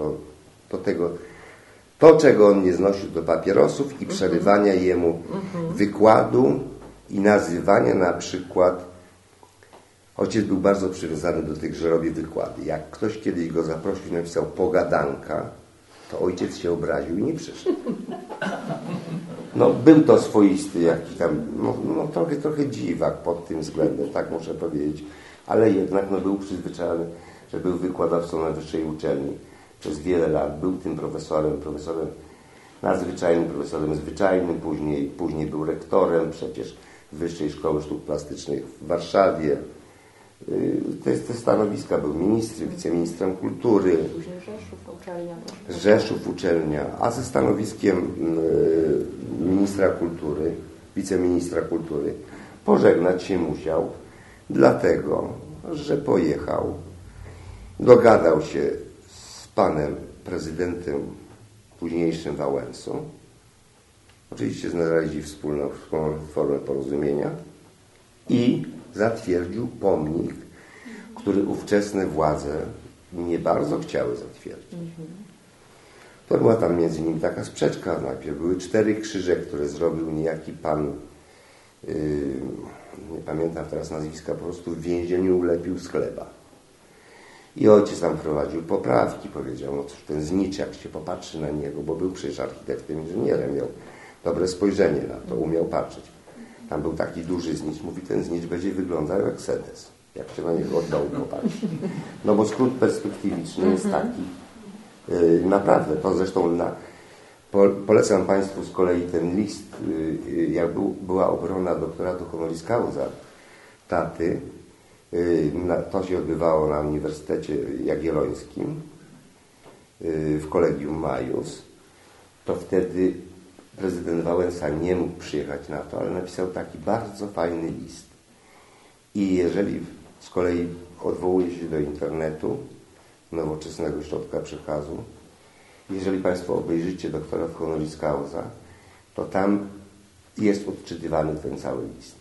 to, czego on nie znosił, do papierosów i przerywania jemu wykładu i nazywania na przykład. Ojciec był bardzo przywiązany do tych, że robi wykłady. Jak ktoś kiedyś go zaprosił i napisał pogadanka, to ojciec się obraził i nie przyszedł. No, był to swoisty jakiś tam, trochę dziwak pod tym względem, tak muszę powiedzieć, ale jednak był przyzwyczajony, że był wykładowcą na wyższej uczelni przez wiele lat. Był tym profesorem nadzwyczajnym, profesorem zwyczajnym, później był rektorem przecież Wyższej Szkoły Sztuk Plastycznych w Warszawie. Te stanowiska był ministrem, wiceministrem kultury. Później Rzeszów uczelnia, a ze stanowiskiem ministra kultury, wiceministra kultury pożegnać się musiał, dlatego, że pojechał, dogadał się z panem prezydentem późniejszym Wałęsą. Oczywiście znaleźli wspólną formę porozumienia i zatwierdził pomnik, który ówczesne władze nie bardzo chciały zatwierdzić. To była tam między innymi taka sprzeczka. Najpierw były 4 krzyże, które zrobił niejaki pan, nie pamiętam teraz nazwiska, po prostu w więzieniu ulepił z chleba. I ojciec tam prowadził poprawki, powiedział, no cóż, ten znicz, jak się popatrzy na niego, bo był przecież architektem, inżynierem, miał dobre spojrzenie na to, umiał patrzeć. Tam był taki duży znicz, mówi, ten znicz będzie wyglądał jak sedes, jak się na niego od dołu popatrzy. No bo skrót perspektywiczny jest taki, naprawdę, to zresztą polecam Państwu z kolei ten list, jak była obrona doktoratu honoris causa taty, to się odbywało na Uniwersytecie Jagiellońskim w Collegium Maius, to wtedy prezydent Wałęsa nie mógł przyjechać na to, ale napisał taki bardzo fajny list. I jeżeli z kolei odwołuje się do internetu, nowoczesnego środka przekazu, jeżeli Państwo obejrzycie doktorat honoris causa, to tam jest odczytywany ten cały list.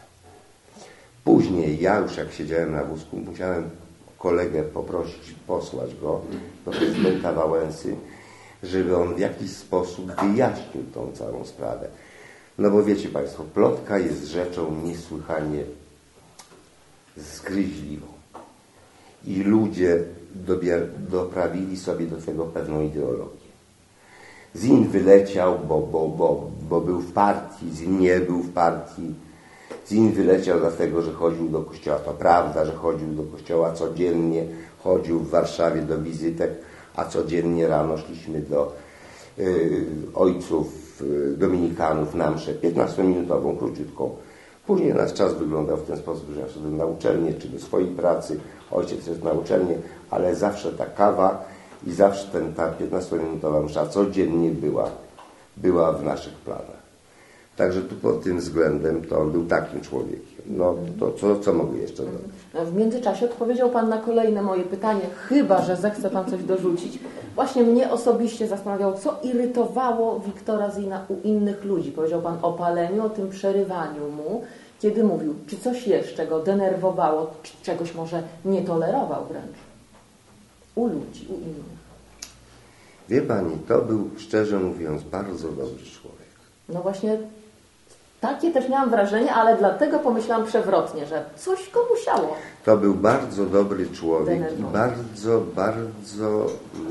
Później ja już jak siedziałem na wózku, musiałem kolegę poprosić, posłać go do prezydenta Wałęsy, żeby on w jakiś sposób wyjaśnił tą całą sprawę. No bo wiecie Państwo, plotka jest rzeczą niesłychanie zgryźliwą. I ludzie doprawili sobie do tego pewną ideologię. Zin wyleciał, bo był w partii, Zin nie był w partii. Zin wyleciał dlatego, że chodził do kościoła. To prawda, że chodził do kościoła codziennie, chodził w Warszawie do wizytek, a codziennie rano szliśmy do ojców dominikanów na mszę 15-minutową, króciutką. Później nasz czas wyglądał w ten sposób, że ja szedłem na uczelnię, czy do swojej pracy, ojciec jest na uczelnię, ale zawsze ta kawa i zawsze ta 15-minutowa msza codziennie była w naszych planach. Także tu pod tym względem to on był takim człowiekiem. No to co mogę jeszcze dodać? W międzyczasie odpowiedział Pan na kolejne moje pytanie, chyba że zechce Pan coś dorzucić. Właśnie mnie osobiście zastanawiało, co irytowało Wiktora Zina u innych ludzi. Powiedział Pan o paleniu, o tym przerywaniu mu, kiedy mówił. Czy coś jeszcze go denerwowało, czy czegoś może nie tolerował wręcz? U ludzi, u innych. Wie Pani, to był, szczerze mówiąc, bardzo dobry człowiek. No właśnie, takie też miałam wrażenie, ale dlatego pomyślałam przewrotnie, że coś go musiało. To był bardzo dobry człowiek i bardzo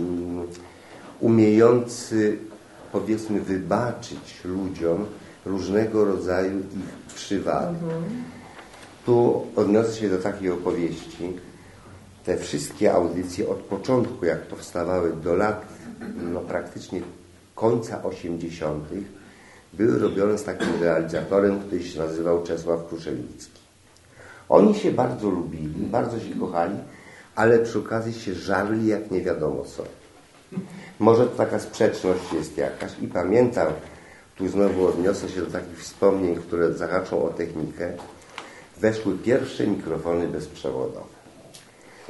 umiejący, powiedzmy, wybaczyć ludziom różnego rodzaju ich przywady. Tu odniosę się do takiej opowieści. Te wszystkie audycje od początku, jak powstawały do lat praktycznie końca 80., były robione z takim realizatorem, który się nazywał Czesław Kruszewicki. Oni się bardzo lubili, bardzo się kochali, ale przy okazji się żarli jak nie wiadomo co. Może to taka sprzeczność jest jakaś i pamiętam, tu znowu odniosę się do takich wspomnień, które zahaczą o technikę. Weszły pierwsze mikrofony bezprzewodowe.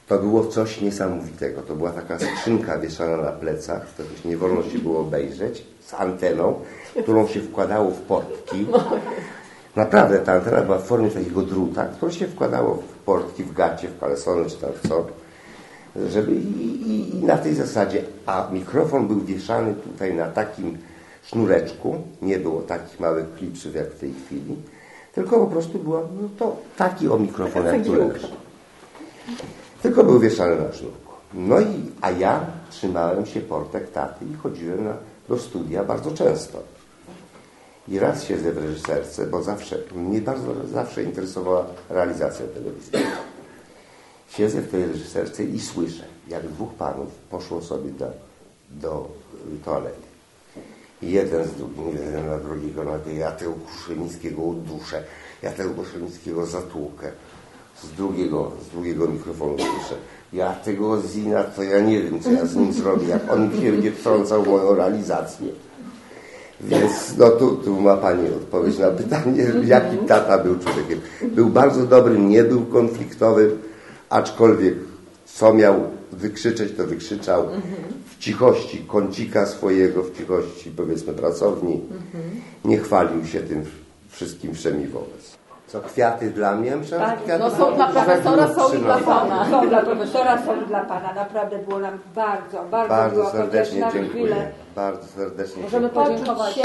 To było coś niesamowitego. To była taka skrzynka wieszana na plecach, to też nie wolno się było obejrzeć, z anteną, którą się wkładało w portki. Naprawdę ta antena była w formie takiego druta, którą się wkładało w portki, w gacie, w kalesony czy tam w co. Żeby i na tej zasadzie. A mikrofon był wieszany tutaj na takim sznureczku. Nie było takich małych klipsów jak w tej chwili. Tylko po prostu była to taki o mikrofon jak tu leży. Tylko był wieszany na sznurku. A ja trzymałem się portek taty i chodziłem do studia bardzo często. I raz siedzę w reżyserce, bo mnie zawsze interesowała realizacja telewizyjna. Siedzę w tej reżyserce i słyszę, jak dwóch panów poszło sobie do toalety. I jeden z drugim, jeden na drugiego, ja tego Kruszyńskiego uduszę, ja tego Kruszyńskiego zatłukę. Z drugiego mikrofonu słyszę. Ja tego Zina, to ja nie wiem, co ja z nim zrobię, jak on się będzie wtrącał w moją realizację. Więc tu ma Pani odpowiedź na pytanie, jaki tata był człowiekiem. Był bardzo dobrym, nie był konfliktowym, aczkolwiek co miał wykrzyczeć, to wykrzyczał w cichości kącika swojego, w cichości powiedzmy pracowni. Nie chwalił się tym wszystkim wszemi wobec. Co, kwiaty dla mnie? Tak, są dla profesora, są i dla Pana. Są dla profesora, są dla Pana. Naprawdę było nam bardzo serdecznie dziękuję. Bardzo serdecznie możemy podziękować.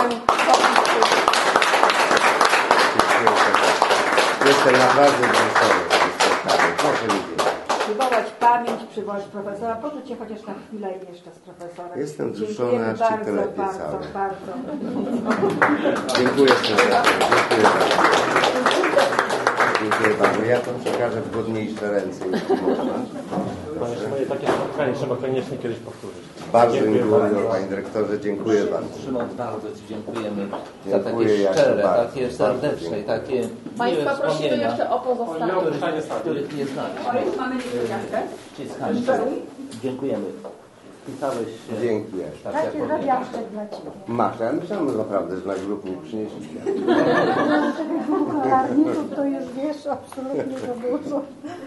Jestem naprawdę wzruszony. Proszę mi wierzyć. Przywołać profesora. Pożycie chociaż na chwilę jeszcze z profesorem. Jestem wzruszony, aż się to lepiej całe. Bardzo. Dziękuję serdecznie. Dziękuję bardzo. Ja to przekażę w godniejsze ręce, jeśli można. Moje takie spotkanie trzeba koniecznie kiedyś powtórzyć. Bardzo mi było miło, Panie Dyrektorze. Dziękuję bardzo. Szymon, bardzo Ci dziękujemy za takie szczere, takie serdeczne i takie Państwa prosimy jeszcze o pozostałych, których nie znaliśmy. Mamy niespodziankę. Dziękujemy. Wpisałeś się. Dziękuję. Tak jak powiedziałem. Masz, ja myślałem naprawdę, że na grup mi przynieśliście. Kalarników to już wiesz, absolutnie to dużo.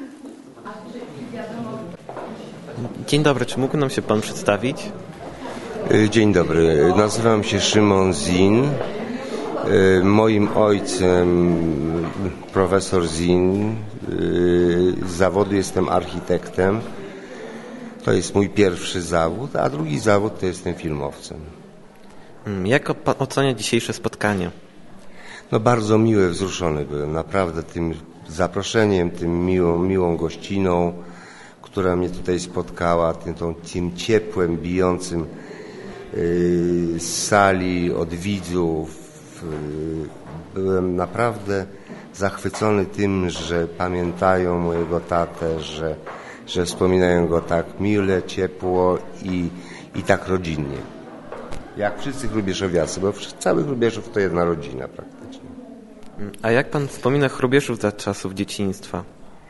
Dzień dobry, czy mógłby nam się Pan przedstawić? Dzień dobry, nazywam się Szymon Zin. Moim ojcem profesor Zin. Z zawodu jestem architektem. To jest mój pierwszy zawód, a drugi zawód to jestem filmowcem. Jak Pan ocenia dzisiejsze spotkanie? No bardzo miły, wzruszony byłem. Naprawdę tym zaproszeniem, tym miłą gościną, która mnie tutaj spotkała, tym ciepłem bijącym z sali, od widzów. Byłem naprawdę zachwycony tym, że pamiętają mojego tatę, że wspominają go tak mile, ciepło i tak rodzinnie. Jak wszyscy Hrubieszowiacy, bo cały Hrubieszów to jedna rodzina praktycznie. A jak Pan wspomina Hrubieszów za czasów dzieciństwa?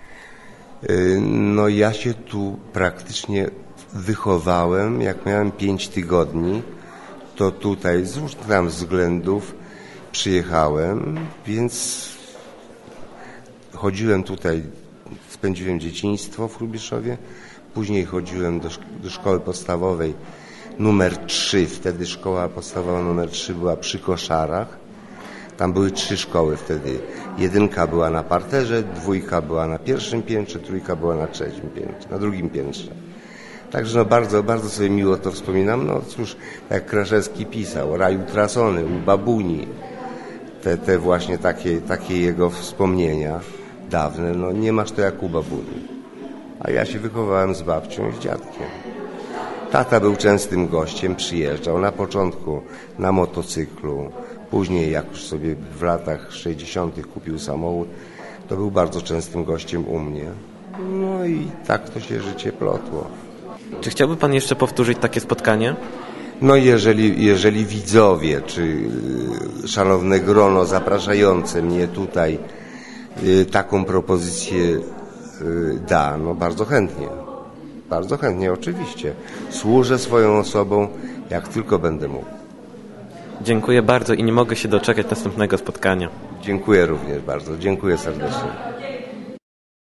No ja się tu praktycznie wychowałem. Jak miałem 5 tygodni, to tutaj z różnych tam względów przyjechałem, więc chodziłem tutaj, spędziłem dzieciństwo w Hrubieszowie, później chodziłem do szkoły podstawowej numer 3, wtedy szkoła podstawowa numer 3 była przy Koszarach. Tam były 3 szkoły wtedy. 1 była na parterze, 2 była na pierwszym piętrze, 3 była na trzecim piętrze, na drugim piętrze. Także no bardzo sobie miło to wspominam. No cóż, jak Kraszewski pisał, raj utracony u babuni. Te właśnie takie jego wspomnienia dawne, no nie masz to jak u babuni. A ja się wychowałem z babcią i z dziadkiem. Tata był częstym gościem, przyjeżdżał na początku na motocyklu, później jak już sobie w latach 60. kupił samochód, to był bardzo częstym gościem u mnie. No i tak to się życie plotło. Czy chciałby Pan jeszcze powtórzyć takie spotkanie? No jeżeli widzowie, czy szanowne grono zapraszające mnie tutaj taką propozycję da, no bardzo chętnie. Bardzo chętnie, oczywiście. Służę swoją osobą, jak tylko będę mógł. Dziękuję bardzo i nie mogę się doczekać następnego spotkania. Dziękuję również bardzo. Dziękuję serdecznie.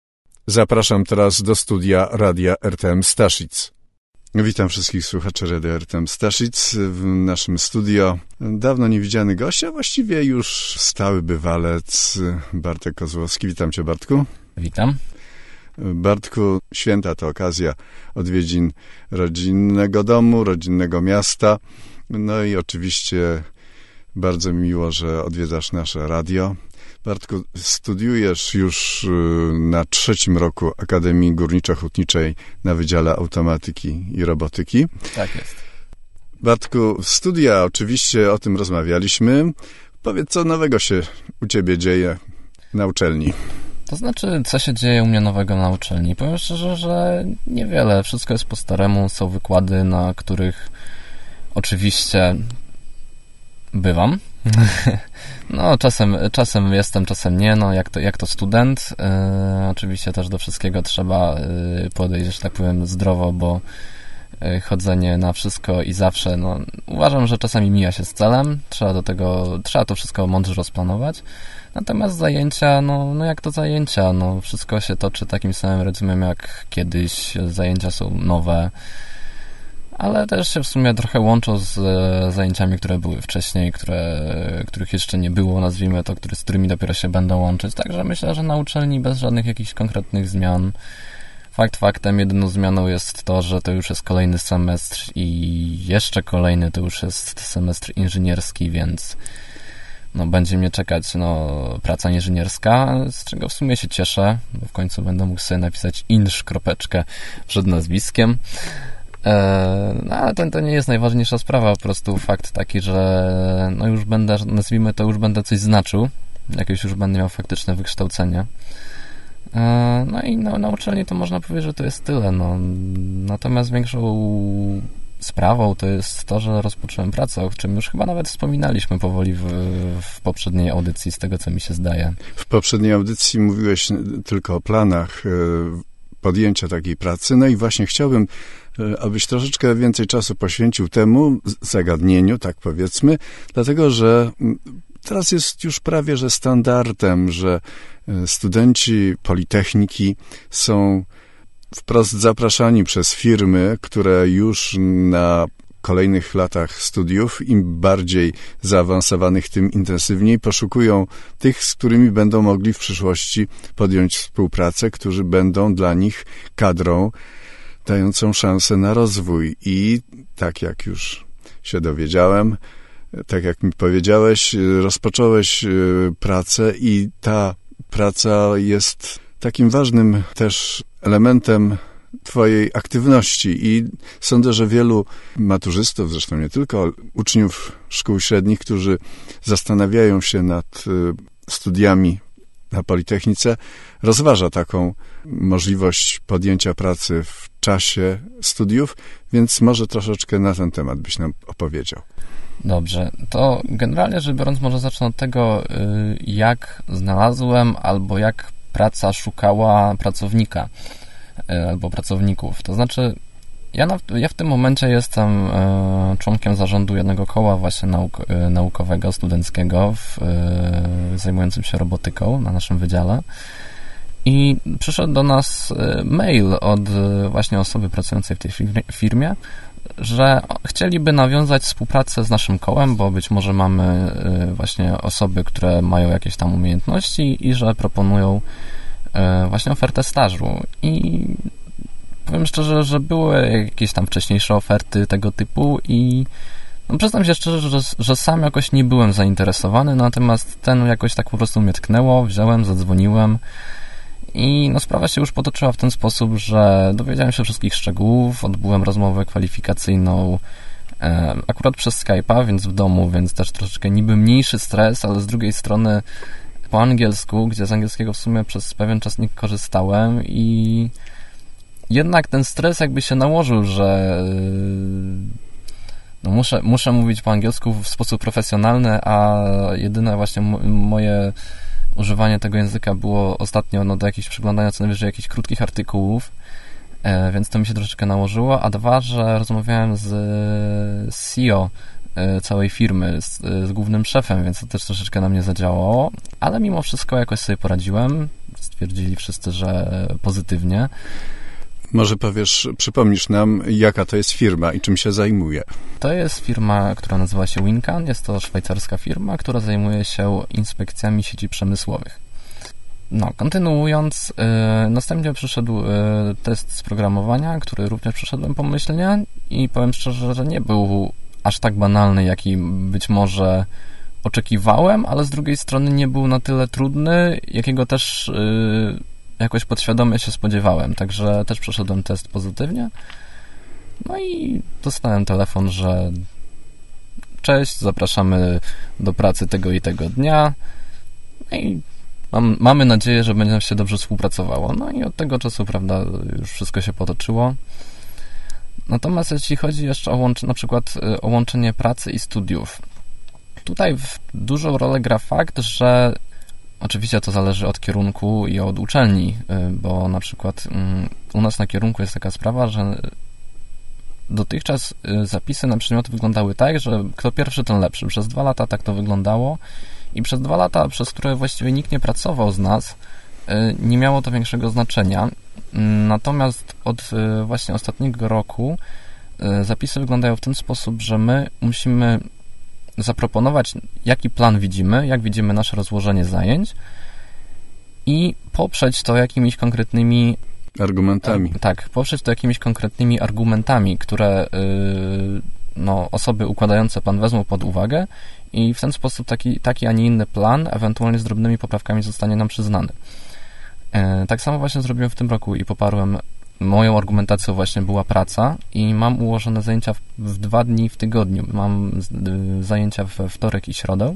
Zapraszam teraz do studia Radia RTM Staszic. Witam wszystkich słuchaczy Radia RTM Staszic. W naszym studio dawno niewidziany gość, a właściwie już stały bywalec Bartek Kozłowski. Witam cię, Bartku. Witam. Bartku, święta to okazja odwiedzin rodzinnego domu, rodzinnego miasta. No i oczywiście bardzo miło, że odwiedzasz nasze radio. Bartku, studiujesz już na 3. roku Akademii Górniczo-Hutniczej na Wydziale Automatyki i Robotyki. Tak jest. Bartku, studia, oczywiście o tym rozmawialiśmy. Powiedz, co nowego się u ciebie dzieje na uczelni? To znaczy, co się dzieje u mnie nowego na uczelni? Powiem szczerze, że niewiele. Wszystko jest po staremu. Są wykłady, na których oczywiście bywam. No, czasem jestem, czasem nie, no jak to student. Oczywiście też do wszystkiego trzeba podejść, że tak powiem, zdrowo, bo chodzenie na wszystko i zawsze, no, uważam, że czasami mija się z celem. Trzeba to wszystko mądrze rozplanować. Natomiast zajęcia, no jak to zajęcia, no wszystko się toczy takim samym rytmem jak kiedyś. Zajęcia są nowe, ale też się w sumie trochę łączą z zajęciami, które były wcześniej, których jeszcze nie było, nazwijmy to, z którymi dopiero się będą łączyć. Także myślę, że na uczelni bez żadnych jakichś konkretnych zmian. Faktem, jedyną zmianą jest to, że to już jest kolejny semestr i jeszcze kolejny to już jest semestr inżynierski, więc no, będzie mnie czekać praca inżynierska, z czego w sumie się cieszę, bo w końcu będę mógł sobie napisać inż kropeczkę przed nazwiskiem. No, ale to nie jest najważniejsza sprawa, po prostu fakt taki, że no już będę, nazwijmy to, już będę coś znaczył, jakieś już będę miał faktyczne wykształcenie. No i na uczelni to można powiedzieć, że to jest tyle. No. Natomiast większą sprawą to jest to, że rozpocząłem pracę, o czym już chyba nawet wspominaliśmy powoli w poprzedniej audycji, z tego co mi się zdaje. W poprzedniej audycji mówiłeś tylko o planach podjęcia takiej pracy, no i właśnie chciałbym, abyś troszeczkę więcej czasu poświęcił temu zagadnieniu, tak powiedzmy, dlatego, że teraz jest już prawie że standardem, że studenci Politechniki są wprost zapraszani przez firmy, które już na kolejnych latach studiów, im bardziej zaawansowanych, tym intensywniej poszukują tych, z którymi będą mogli w przyszłości podjąć współpracę, którzy będą dla nich kadrą dającą szansę na rozwój. I tak jak już się dowiedziałem, tak jak mi powiedziałeś, rozpocząłeś pracę i ta praca jest takim ważnym też elementem twojej aktywności i sądzę, że wielu maturzystów, zresztą nie tylko, uczniów szkół średnich, którzy zastanawiają się nad studiami na Politechnice, rozważa taką możliwość podjęcia pracy w czasie studiów, więc może troszeczkę na ten temat byś nam opowiedział. Dobrze, to generalnie rzecz biorąc może zacznę od tego, jak znalazłem albo jak praca szukała pracownika albo pracowników. To znaczy, ja w tym momencie jestem członkiem zarządu jednego koła właśnie naukowego, studenckiego, zajmującym się robotyką na naszym wydziale. I przyszedł do nas mail od właśnie osoby pracującej w tej firmie, że chcieliby nawiązać współpracę z naszym kołem, bo być może mamy właśnie osoby, które mają jakieś tam umiejętności i że proponują właśnie ofertę stażu. I powiem szczerze, że były jakieś tam wcześniejsze oferty tego typu i no, przyznam się szczerze, że sam jakoś nie byłem zainteresowany, natomiast ten jakoś tak po prostu mnie tknęło, wziąłem, zadzwoniłem i no, sprawa się już potoczyła w ten sposób, że dowiedziałem się wszystkich szczegółów, odbyłem rozmowę kwalifikacyjną akurat przez Skype'a, więc w domu, więc też troszeczkę niby mniejszy stres, ale z drugiej strony po angielsku, gdzie z angielskiego w sumie przez pewien czas nie korzystałem i jednak ten stres jakby się nałożył, że no muszę mówić po angielsku w sposób profesjonalny, a jedyne właśnie moje używanie tego języka było ostatnio do jakichś przeglądania co najwyżej jakichś krótkich artykułów, więc to mi się troszeczkę nałożyło, a dwa, że rozmawiałem z CEO całej firmy z głównym szefem, więc to też troszeczkę na mnie zadziałało, ale mimo wszystko jakoś sobie poradziłem. Stwierdzili wszyscy, że pozytywnie. Może przypomnisz nam, jaka to jest firma i czym się zajmuje? To jest firma, która nazywa się Wincan. Jest to szwajcarska firma, która zajmuje się inspekcjami sieci przemysłowych. Kontynuując, następnie przyszedł test z programowania, który również przeszedłem pomyślnie i powiem szczerze, że nie był aż tak banalny, jaki być może oczekiwałem, ale z drugiej strony nie był na tyle trudny, jakiego też jakoś podświadomie się spodziewałem, także też przeszedłem test pozytywnie. I dostałem telefon, że cześć, zapraszamy do pracy tego i tego dnia. I mamy nadzieję, że będzie nam się dobrze współpracowało. I od tego czasu, prawda, już wszystko się potoczyło. Natomiast jeśli chodzi jeszcze na przykład o łączenie pracy i studiów, tutaj dużą rolę gra fakt, że oczywiście to zależy od kierunku i od uczelni, bo na przykład u nas na kierunku jest taka sprawa, że dotychczas zapisy na przedmioty wyglądały tak, że kto pierwszy, ten lepszy. Przez 2 lata tak to wyglądało i przez 2 lata, przez które właściwie nikt nie pracował z nas, nie miało to większego znaczenia. Natomiast od właśnie ostatniego roku zapisy wyglądają w ten sposób, że my musimy zaproponować, jaki plan widzimy, jak widzimy nasze rozłożenie zajęć i poprzeć to jakimiś konkretnymi argumentami. Tak, poprzeć to jakimiś konkretnymi argumentami, które osoby układające plan wezmą pod uwagę i w ten sposób taki, a nie inny plan, ewentualnie z drobnymi poprawkami, zostanie nam przyznany. Tak samo właśnie zrobiłem w tym roku i poparłem. Moją argumentacją właśnie była praca i mam ułożone zajęcia w 2 dni w tygodniu. Mam zajęcia we wtorek i środę,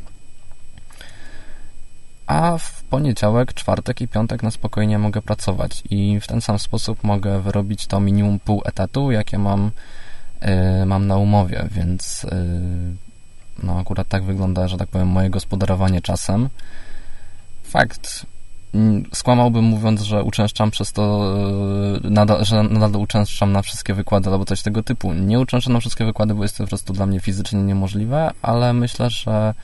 a w poniedziałek, czwartek i piątek na spokojnie mogę pracować i w ten sam sposób mogę wyrobić to minimum pół etatu, jakie mam na umowie, więc akurat tak wygląda, że tak powiem, moje gospodarowanie czasem. Fakt, skłamałbym mówiąc, że uczęszczam przez to, że nadal uczęszczam na wszystkie wykłady albo coś tego typu. Nie uczęszczam na wszystkie wykłady, bo jest to po prostu dla mnie fizycznie niemożliwe, ale myślę, że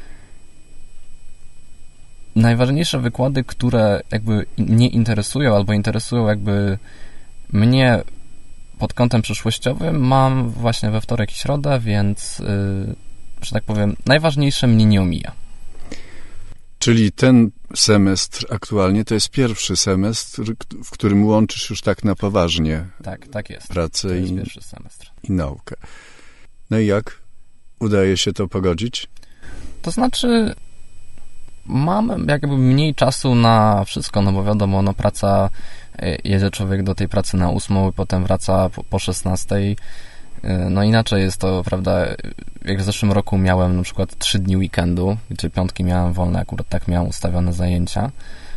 najważniejsze wykłady, które jakby mnie interesują albo interesują jakby mnie pod kątem przyszłościowym, mam właśnie we wtorek i środę, więc, że tak powiem, najważniejsze mnie nie omija. Czyli ten semestr aktualnie to jest pierwszy semestr, w którym łączysz już tak na poważnie tak jest. Pracę to jest pierwszy semestr. I naukę. No i jak? Udaje się to pogodzić? To znaczy mam jakby mniej czasu na wszystko, bo wiadomo, praca, jedzie człowiek do tej pracy na 8, potem wraca po 16. Inaczej jest to, prawda, jak w zeszłym roku miałem na przykład 3 dni weekendu, gdzie piątki miałem wolne, akurat tak miałem ustawione zajęcia.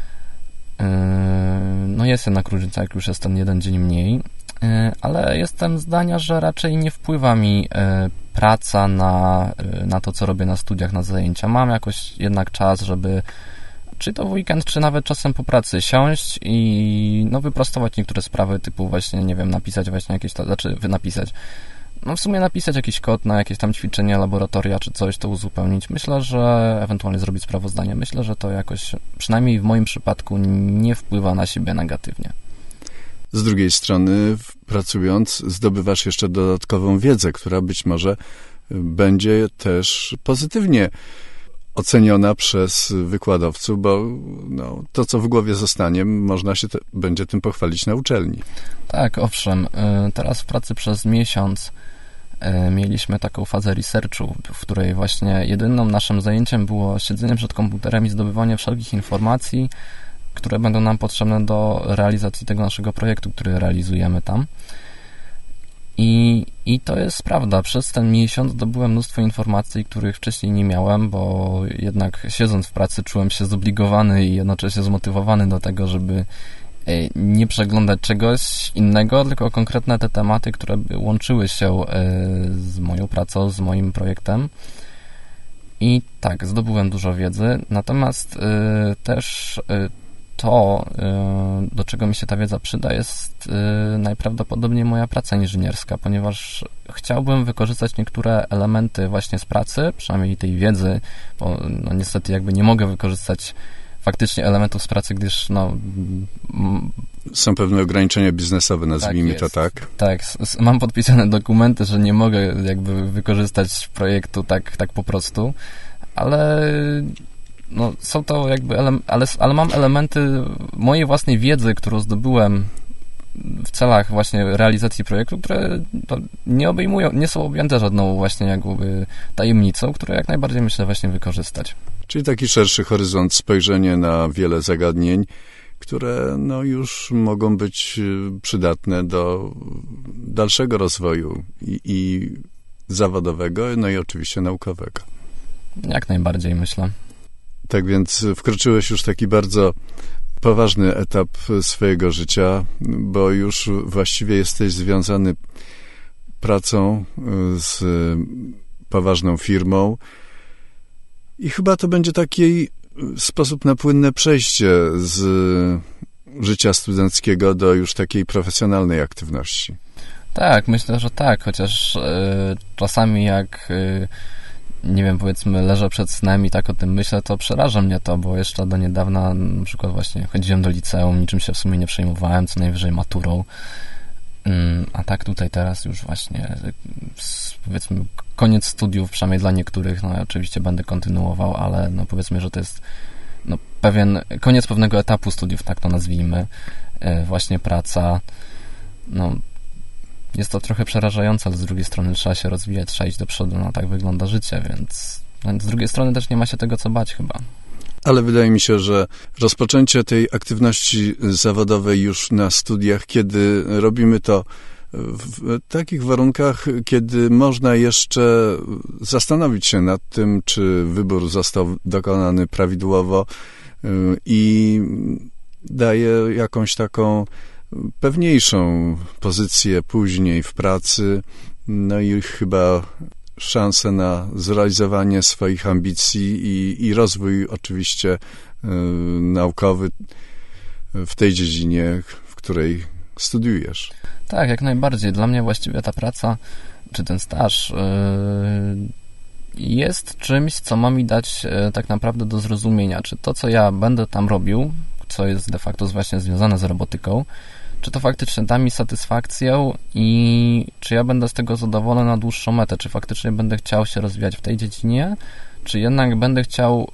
Jest jednak różnica, jak już jest ten 1 dzień mniej, ale jestem zdania, że raczej nie wpływa mi praca na to, co robię na studiach, na zajęcia. Mam jakoś jednak czas, żeby czy to w weekend, czy nawet czasem po pracy siąść i wyprostować niektóre sprawy, typu właśnie, nie wiem, napisać właśnie jakieś, w sumie napisać jakiś kod na jakieś tam ćwiczenia, laboratoria czy coś, to uzupełnić. Myślę, że ewentualnie zrobić sprawozdanie. Myślę, że to jakoś, przynajmniej w moim przypadku, nie wpływa na siebie negatywnie. Z drugiej strony, pracując, zdobywasz jeszcze dodatkową wiedzę, która być może będzie też pozytywnie oceniona przez wykładowców, bo to, co w głowie zostanie, można się będzie tym pochwalić na uczelni. Tak, owszem. Teraz w pracy przez miesiąc mieliśmy taką fazę researchu, w której właśnie jedynym naszym zajęciem było siedzenie przed komputerem i zdobywanie wszelkich informacji, które będą nam potrzebne do realizacji tego naszego projektu, który realizujemy tam. I to jest prawda. Przez ten miesiąc zdobyłem mnóstwo informacji, których wcześniej nie miałem, bo jednak siedząc w pracy czułem się zobligowany i jednocześnie zmotywowany do tego, żeby nie przeglądać czegoś innego, tylko konkretne te tematy, które łączyły się z moją pracą, z moim projektem. I tak, zdobyłem dużo wiedzy, natomiast też to, do czego mi się ta wiedza przyda, jest najprawdopodobniej moja praca inżynierska, ponieważ chciałbym wykorzystać niektóre elementy właśnie z pracy, przynajmniej tej wiedzy, bo no, niestety jakby nie mogę wykorzystać faktycznie elementów z pracy, gdyż są pewne ograniczenia biznesowe, nazwijmy to tak. Tak, mam podpisane dokumenty, że nie mogę jakby wykorzystać projektu tak po prostu, ale no, są to jakby ale mam elementy mojej własnej wiedzy, którą zdobyłem w celach właśnie realizacji projektu, które nie są objęte żadną właśnie jakby tajemnicą, które jak najbardziej myślę właśnie wykorzystać. Czyli taki szerszy horyzont, spojrzenie na wiele zagadnień, które no już mogą być przydatne do dalszego rozwoju i zawodowego, no i oczywiście naukowego. Jak najbardziej, myślę. Tak więc wkroczyłeś już taki bardzo poważny etap swojego życia, bo już właściwie jesteś związany pracą z poważną firmą i chyba to będzie taki sposób na płynne przejście z życia studenckiego do już takiej profesjonalnej aktywności. Tak, myślę, że tak, chociaż czasami jak nie wiem, powiedzmy, leżę przed snem i tak o tym myślę, to przeraża mnie to, bo jeszcze do niedawna na przykład właśnie chodziłem do liceum, niczym się w sumie nie przejmowałem, co najwyżej maturą, a tak tutaj teraz już właśnie powiedzmy koniec studiów, przynajmniej dla niektórych, no ja oczywiście będę kontynuował, ale no powiedzmy, że to jest no koniec pewnego etapu studiów, tak to nazwijmy, właśnie praca, no jest to trochę przerażające, ale z drugiej strony trzeba się rozwijać, trzeba iść do przodu, no tak wygląda życie, więc z drugiej strony też nie ma się tego co bać chyba. Ale wydaje mi się, że rozpoczęcie tej aktywności zawodowej już na studiach, kiedy robimy to w takich warunkach, kiedy można jeszcze zastanowić się nad tym, czy wybór został dokonany prawidłowo i daje jakąś taką pewniejszą pozycję później w pracy, no i chyba szansę na zrealizowanie swoich ambicji i rozwój oczywiście naukowy w tej dziedzinie, w której studiujesz. Tak, jak najbardziej. Dla mnie właściwie ta praca, czy ten staż jest czymś, co ma mi dać tak naprawdę do zrozumienia, czy to, co ja będę tam robił, co jest de facto właśnie związane z robotyką, czy to faktycznie da mi satysfakcję i czy ja będę z tego zadowolony na dłuższą metę, czy faktycznie będę chciał się rozwijać w tej dziedzinie, czy jednak będę chciał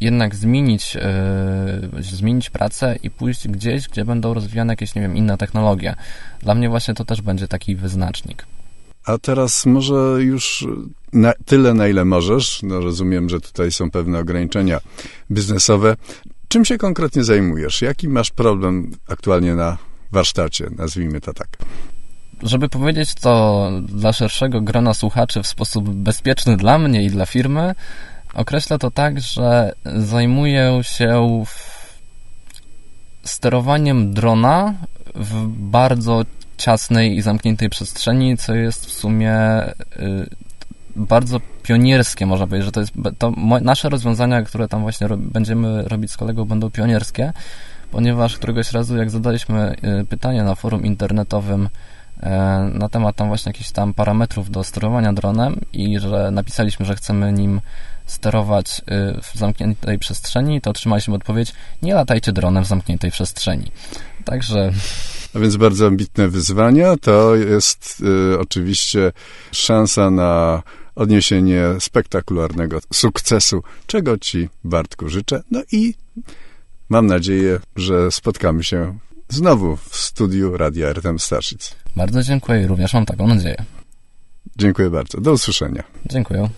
zmienić pracę i pójść gdzieś, gdzie będą rozwijane jakieś, nie wiem, inne technologie. Dla mnie właśnie to też będzie taki wyznacznik. A teraz może już tyle, na ile możesz. No rozumiem, że tutaj są pewne ograniczenia biznesowe. Czym się konkretnie zajmujesz? Jaki masz problem aktualnie na warsztacie? Nazwijmy to tak. Żeby powiedzieć to dla szerszego grona słuchaczy w sposób bezpieczny dla mnie i dla firmy, określę to tak, że zajmuję się sterowaniem drona w bardzo ciasnej i zamkniętej przestrzeni, co jest w sumie bardzo pionierskie, można powiedzieć, że nasze rozwiązania, które tam właśnie będziemy robić z kolegą, będą pionierskie, ponieważ któregoś razu, jak zadaliśmy pytanie na forum internetowym na temat tam właśnie jakichś tam parametrów do sterowania dronem i że napisaliśmy, że chcemy nim sterować w zamkniętej przestrzeni, to otrzymaliśmy odpowiedź: nie latajcie dronem w zamkniętej przestrzeni. Także... A więc bardzo ambitne wyzwania. To jest oczywiście szansa na odniesienie spektakularnego sukcesu, czego Ci, Bartku, życzę. No i mam nadzieję, że spotkamy się znowu w studiu Radia RTM Staszic. Bardzo dziękuję i również mam taką nadzieję. Dziękuję bardzo. Do usłyszenia. Dziękuję.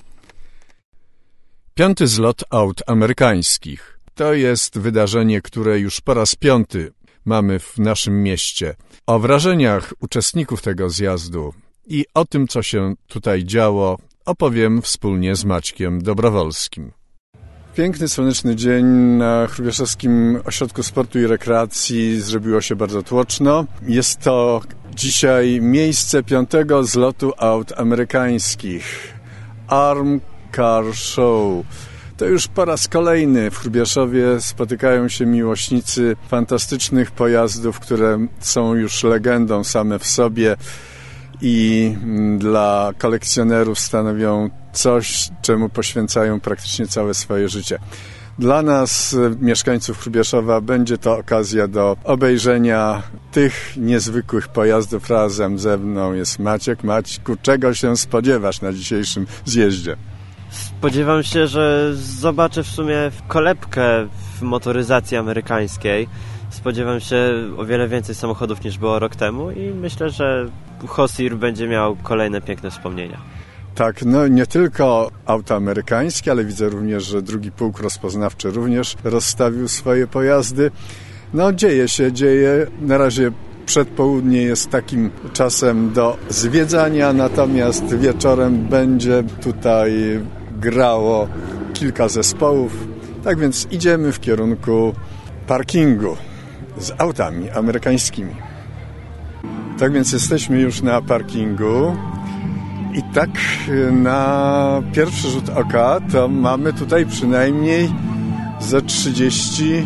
5. zlot aut amerykańskich. To jest wydarzenie, które już po raz 5 mamy w naszym mieście. O wrażeniach uczestników tego zjazdu i o tym, co się tutaj działo, opowiem wspólnie z Maćkiem Dobrowolskim. Piękny, słoneczny dzień na Hrubieszowskim Ośrodku Sportu i Rekreacji. Zrobiło się bardzo tłoczno. Jest to dzisiaj miejsce 5. zlotu aut amerykańskich. Arm Car Show. To już po raz kolejny w Hrubieszowie spotykają się miłośnicy fantastycznych pojazdów, które są już legendą same w sobie i dla kolekcjonerów stanowią coś, czemu poświęcają praktycznie całe swoje życie. Dla nas, mieszkańców Hrubieszowa, będzie to okazja do obejrzenia tych niezwykłych pojazdów. Razem ze mną jest Maciek. Maćku, czego się spodziewasz na dzisiejszym zjeździe? Spodziewam się, że zobaczę w sumie kolebkę w motoryzacji amerykańskiej. Spodziewam się o wiele więcej samochodów niż było rok temu i myślę, że Hossir będzie miał kolejne piękne wspomnienia. Tak, no nie tylko auta amerykańskie, ale widzę również, że drugi pułk rozpoznawczy również rozstawił swoje pojazdy. No dzieje się. Na razie przedpołudnie jest takim czasem do zwiedzania, natomiast wieczorem będzie tutaj grało kilka zespołów. Tak więc idziemy w kierunku parkingu z autami amerykańskimi. Tak więc jesteśmy już na parkingu. I tak na pierwszy rzut oka to mamy tutaj przynajmniej ze 30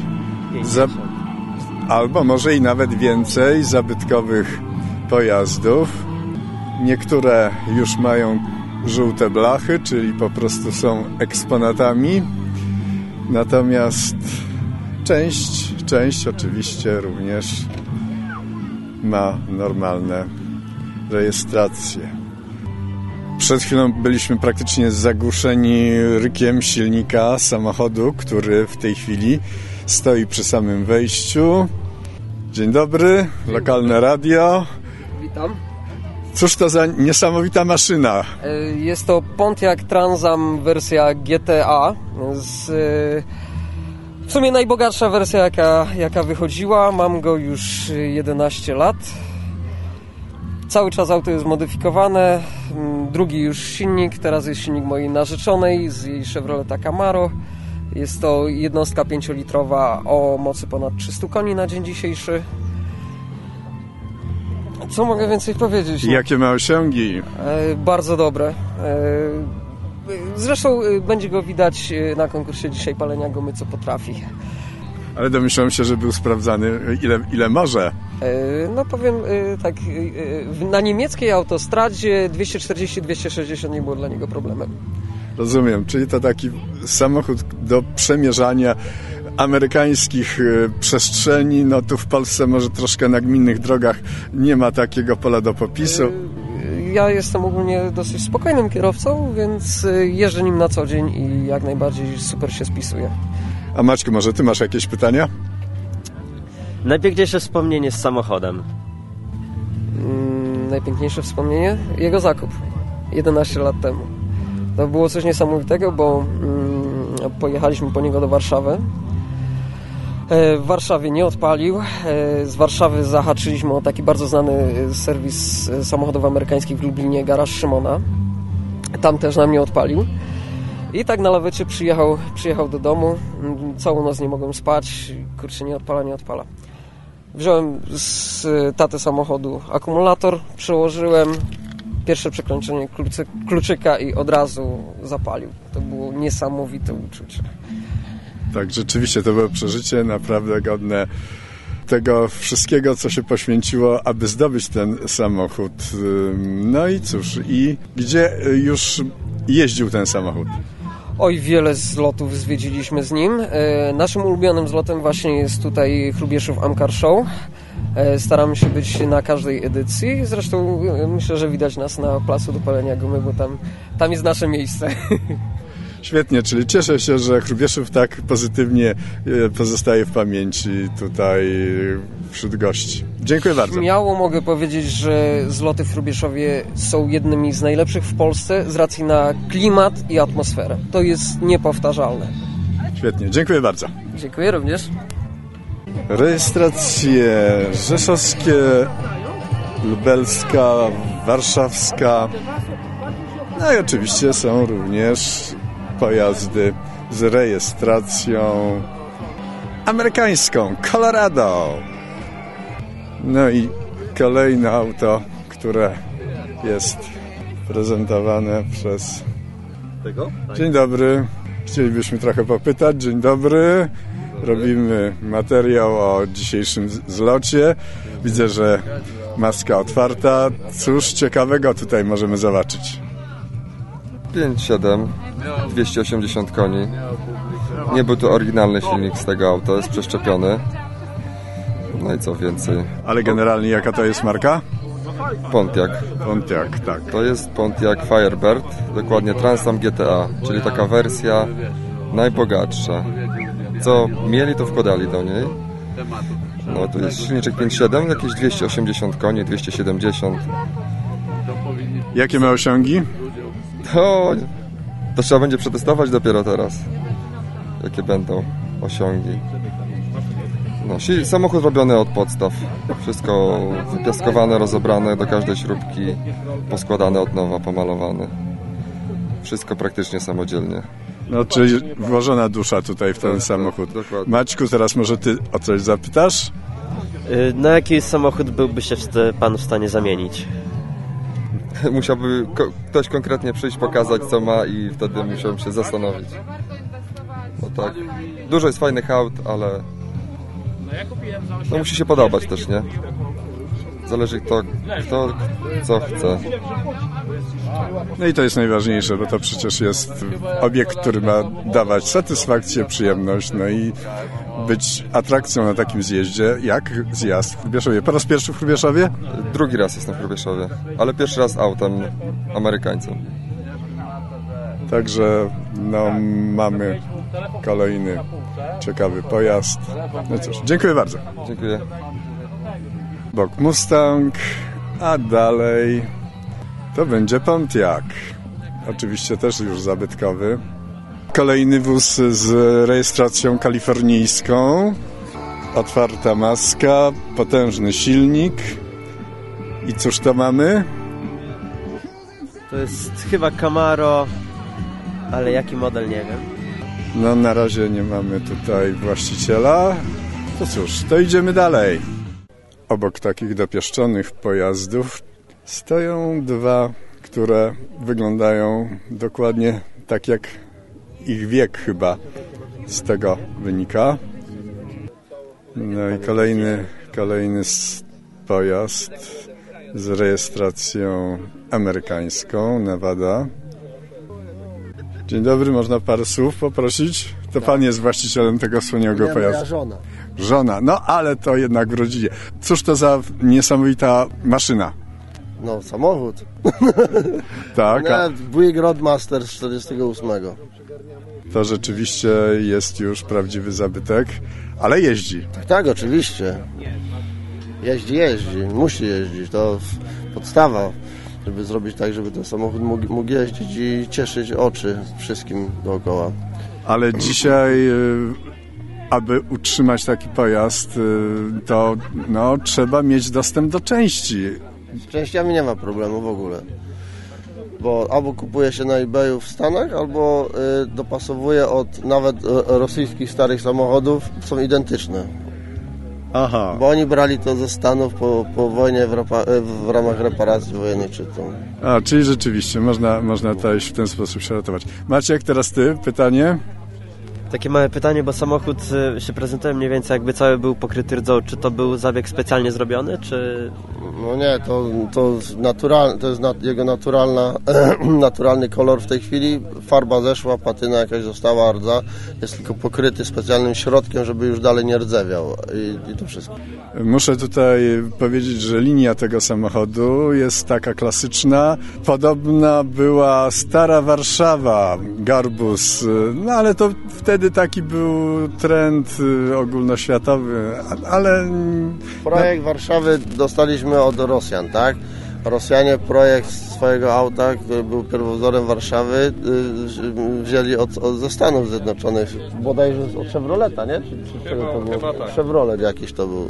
albo może i nawet więcej zabytkowych pojazdów. Niektóre już mają żółte blachy, czyli po prostu są eksponatami. Natomiast część oczywiście również ma normalne rejestracje. Przed chwilą byliśmy praktycznie zagłuszeni rykiem silnika samochodu, który w tej chwili stoi przy samym wejściu. Dzień dobry, lokalne radio. Witam. Cóż to za niesamowita maszyna? Jest to Pontiac Transam wersja GTA. W sumie najbogatsza wersja, jaka wychodziła. Mam go już 11 lat. Cały czas auto jest modyfikowane. Drugi już silnik, teraz jest silnik mojej narzeczonej z jej Chevroleta Camaro. Jest to jednostka 5-litrowa o mocy ponad 300 koni na dzień dzisiejszy. Co mogę więcej powiedzieć? Jakie ma osiągi? Bardzo dobre. Zresztą będzie go widać na konkursie dzisiaj palenia gumy, co potrafi. Ale domyślam się, że był sprawdzany ile może. No powiem tak, na niemieckiej autostradzie 240-260 nie było dla niego problemem. Rozumiem, czyli to taki samochód do przemierzania amerykańskich przestrzeni. No tu w Polsce może troszkę na gminnych drogach nie ma takiego pola do popisu. Ja jestem ogólnie dosyć spokojnym kierowcą, więc jeżdżę nim na co dzień i jak najbardziej super się spisuje. A Maćku, może ty masz jakieś pytania? Najpiękniejsze wspomnienie z samochodem? Najpiękniejsze wspomnienie? Jego zakup 11 lat temu. To było coś niesamowitego, bo pojechaliśmy po niego do Warszawy. W Warszawie nie odpalił. Z Warszawy zahaczyliśmy o taki bardzo znany serwis samochodów amerykańskich w Lublinie, garaż Szymona. Tam też nam nie odpalił. I tak na lawecie przyjechał do domu. Całą noc nie mogłem spać. Kurczę, nie odpala. Wziąłem z taty samochodu akumulator, przełożyłem, pierwsze przekręcenie kluczyka i od razu zapalił. To było niesamowite uczucie. Tak, rzeczywiście to było przeżycie naprawdę godne tego wszystkiego, co się poświęciło, aby zdobyć ten samochód. No i cóż, i gdzie już jeździł ten samochód? Oj, wiele zlotów zwiedziliśmy z nim. Naszym ulubionym zlotem właśnie jest tutaj Hrubieszów Amcar Show. Staramy się być na każdej edycji. Zresztą myślę, że widać nas na placu do palenia gumy, bo tam jest nasze miejsce. Świetnie, czyli cieszę się, że Hrubieszów tak pozytywnie pozostaje w pamięci tutaj wśród gości. Dziękuję bardzo. Śmiało mogę powiedzieć, że zloty w Hrubieszowie są jednymi z najlepszych w Polsce z racji na klimat i atmosferę. To jest niepowtarzalne. Świetnie, dziękuję bardzo. Dziękuję również. Rejestracje rzeszowskie, lubelska, warszawska. No i oczywiście są również pojazdy z rejestracją amerykańską, Colorado. No i kolejne auto, które jest prezentowane przez... Dzień dobry. Chcielibyśmy trochę popytać. Dzień dobry. Robimy materiał o dzisiejszym zlocie. Widzę, że maska otwarta. Cóż ciekawego tutaj możemy zobaczyć? 5.7, 280 koni. Nie był to oryginalny silnik z tego auta, jest przeszczepiony. No i co więcej. Ale generalnie jaka to jest marka? Pontiac. Pontiac, tak. To jest Pontiac Firebird, dokładnie Trans-Am GTA, czyli taka wersja najbogatsza. Co mieli, to wkładali do niej. No to jest silniczek 5.7, jakieś 280 koni, 270. Jakie ma osiągi? To trzeba będzie przetestować dopiero teraz. Jakie będą osiągi. No, samochód robiony od podstaw. Wszystko wypiaskowane, rozebrane do każdej śrubki, poskładane od nowa, pomalowane. Wszystko praktycznie samodzielnie. No, czyli włożona dusza tutaj w ten samochód. Dokładnie. Maćku, teraz może ty o coś zapytasz? Na jaki samochód byłby się pan w stanie zamienić? Musiałby ktoś konkretnie przyjść, pokazać co ma i wtedy musiałbym się zastanowić. No tak. Dużo jest fajnych aut, ale no musi się podobać też, nie? Zależy kto co chce. No i to jest najważniejsze, bo to przecież jest obiekt, który ma dawać satysfakcję, przyjemność, no i być atrakcją na takim zjeździe, jak zjazd w Hrubieszowie. Po raz pierwszy w Hrubieszowie? Drugi raz jestem w Hrubieszowie, ale pierwszy raz autem amerykańcem. Także no, mamy kolejny ciekawy pojazd. No cóż, dziękuję bardzo. Dziękuję. Bok Mustang, a dalej to będzie Pontiac. Oczywiście też już zabytkowy. Kolejny wóz z rejestracją kalifornijską. Otwarta maska, potężny silnik. I cóż to mamy? To jest chyba Camaro, ale jaki model nie wiem. No na razie nie mamy tutaj właściciela. To cóż, to idziemy dalej. Obok takich dopieszczonych pojazdów stoją dwa, które wyglądają dokładnie tak jak ich wiek chyba z tego wynika. No i kolejny pojazd z rejestracją amerykańską, Nevada. Dzień dobry, można parę słów poprosić? To pan jest właścicielem tego wspaniałego pojazdu. Moja żona. Żona, no ale to jednak w rodzinie. Cóż to za niesamowita maszyna? No, samochód. Tak. Buick Roadmaster z 48. To rzeczywiście jest już prawdziwy zabytek, ale jeździ. Tak, oczywiście. Jeździ. Musi jeździć. To podstawa, żeby zrobić tak, żeby ten samochód mógł jeździć i cieszyć oczy wszystkim dookoła. Ale dzisiaj, aby utrzymać taki pojazd, to no, trzeba mieć dostęp do części. Z częściami nie ma problemu w ogóle. Bo albo kupuje się na eBayu w Stanach, albo dopasowuje od nawet rosyjskich starych samochodów, są identyczne. Aha. Bo oni brali to ze Stanów po wojnie w ramach reparacji wojennych czy to. A, czyli rzeczywiście można to w ten sposób się ratować. Maciek, teraz ty, pytanie? Takie małe pytanie, bo samochód się prezentuje mniej więcej jakby cały był pokryty rdzą. Czy to był zabieg specjalnie zrobiony, czy... No nie, to jest jego naturalny kolor w tej chwili. Farba zeszła, patyna jakaś została, rdza. Jest tylko pokryty specjalnym środkiem, żeby już dalej nie rdzewiał. I to wszystko. Muszę tutaj powiedzieć, że linia tego samochodu jest taka klasyczna. Podobna była Stara Warszawa, Garbus. No ale to wtedy taki był trend ogólnoświatowy, ale... Projekt Warszawy dostaliśmy od Rosjan, tak? Rosjanie projekt swojego auta, który był pierwowzorem Warszawy, wzięli ze Stanów Zjednoczonych, bodajże od Chevroleta, nie? Czy czego to było? Tak. Chevrolet jakiś to był.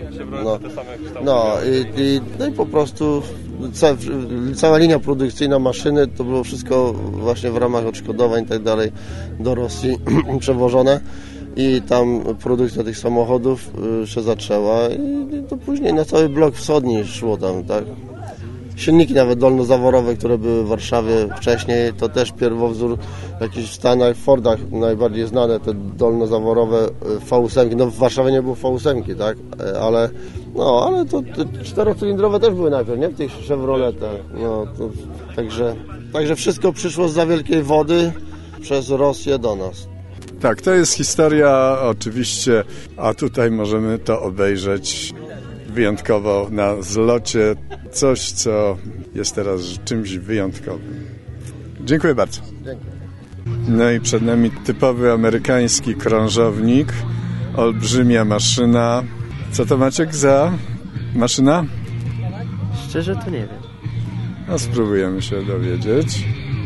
I po prostu cała linia produkcyjna maszyny, to było wszystko właśnie w ramach odszkodowań i tak dalej do Rosji przewożone. I tam produkcja tych samochodów się zaczęła i to później na cały blok wschodni szło tam, tak? Silniki nawet dolnozaworowe, które były w Warszawie wcześniej, to też pierwowzór jakiś w Stanach, w Fordach najbardziej znane, te dolnozaworowe V8. No w Warszawie nie było V8, tak? Ale to czterocylindrowe też były najpierw, nie? W tych Chevroletach. No, także wszystko przyszło zza wielkiej wody przez Rosję do nas. Tak, to jest historia oczywiście, a tutaj możemy to obejrzeć wyjątkowo na zlocie. Coś, co jest teraz czymś wyjątkowym. Dziękuję bardzo. Dziękuję. No i przed nami typowy amerykański krążownik, olbrzymia maszyna. Co to, Maciek, za maszyna? Szczerze to nie wiem. No spróbujemy się dowiedzieć.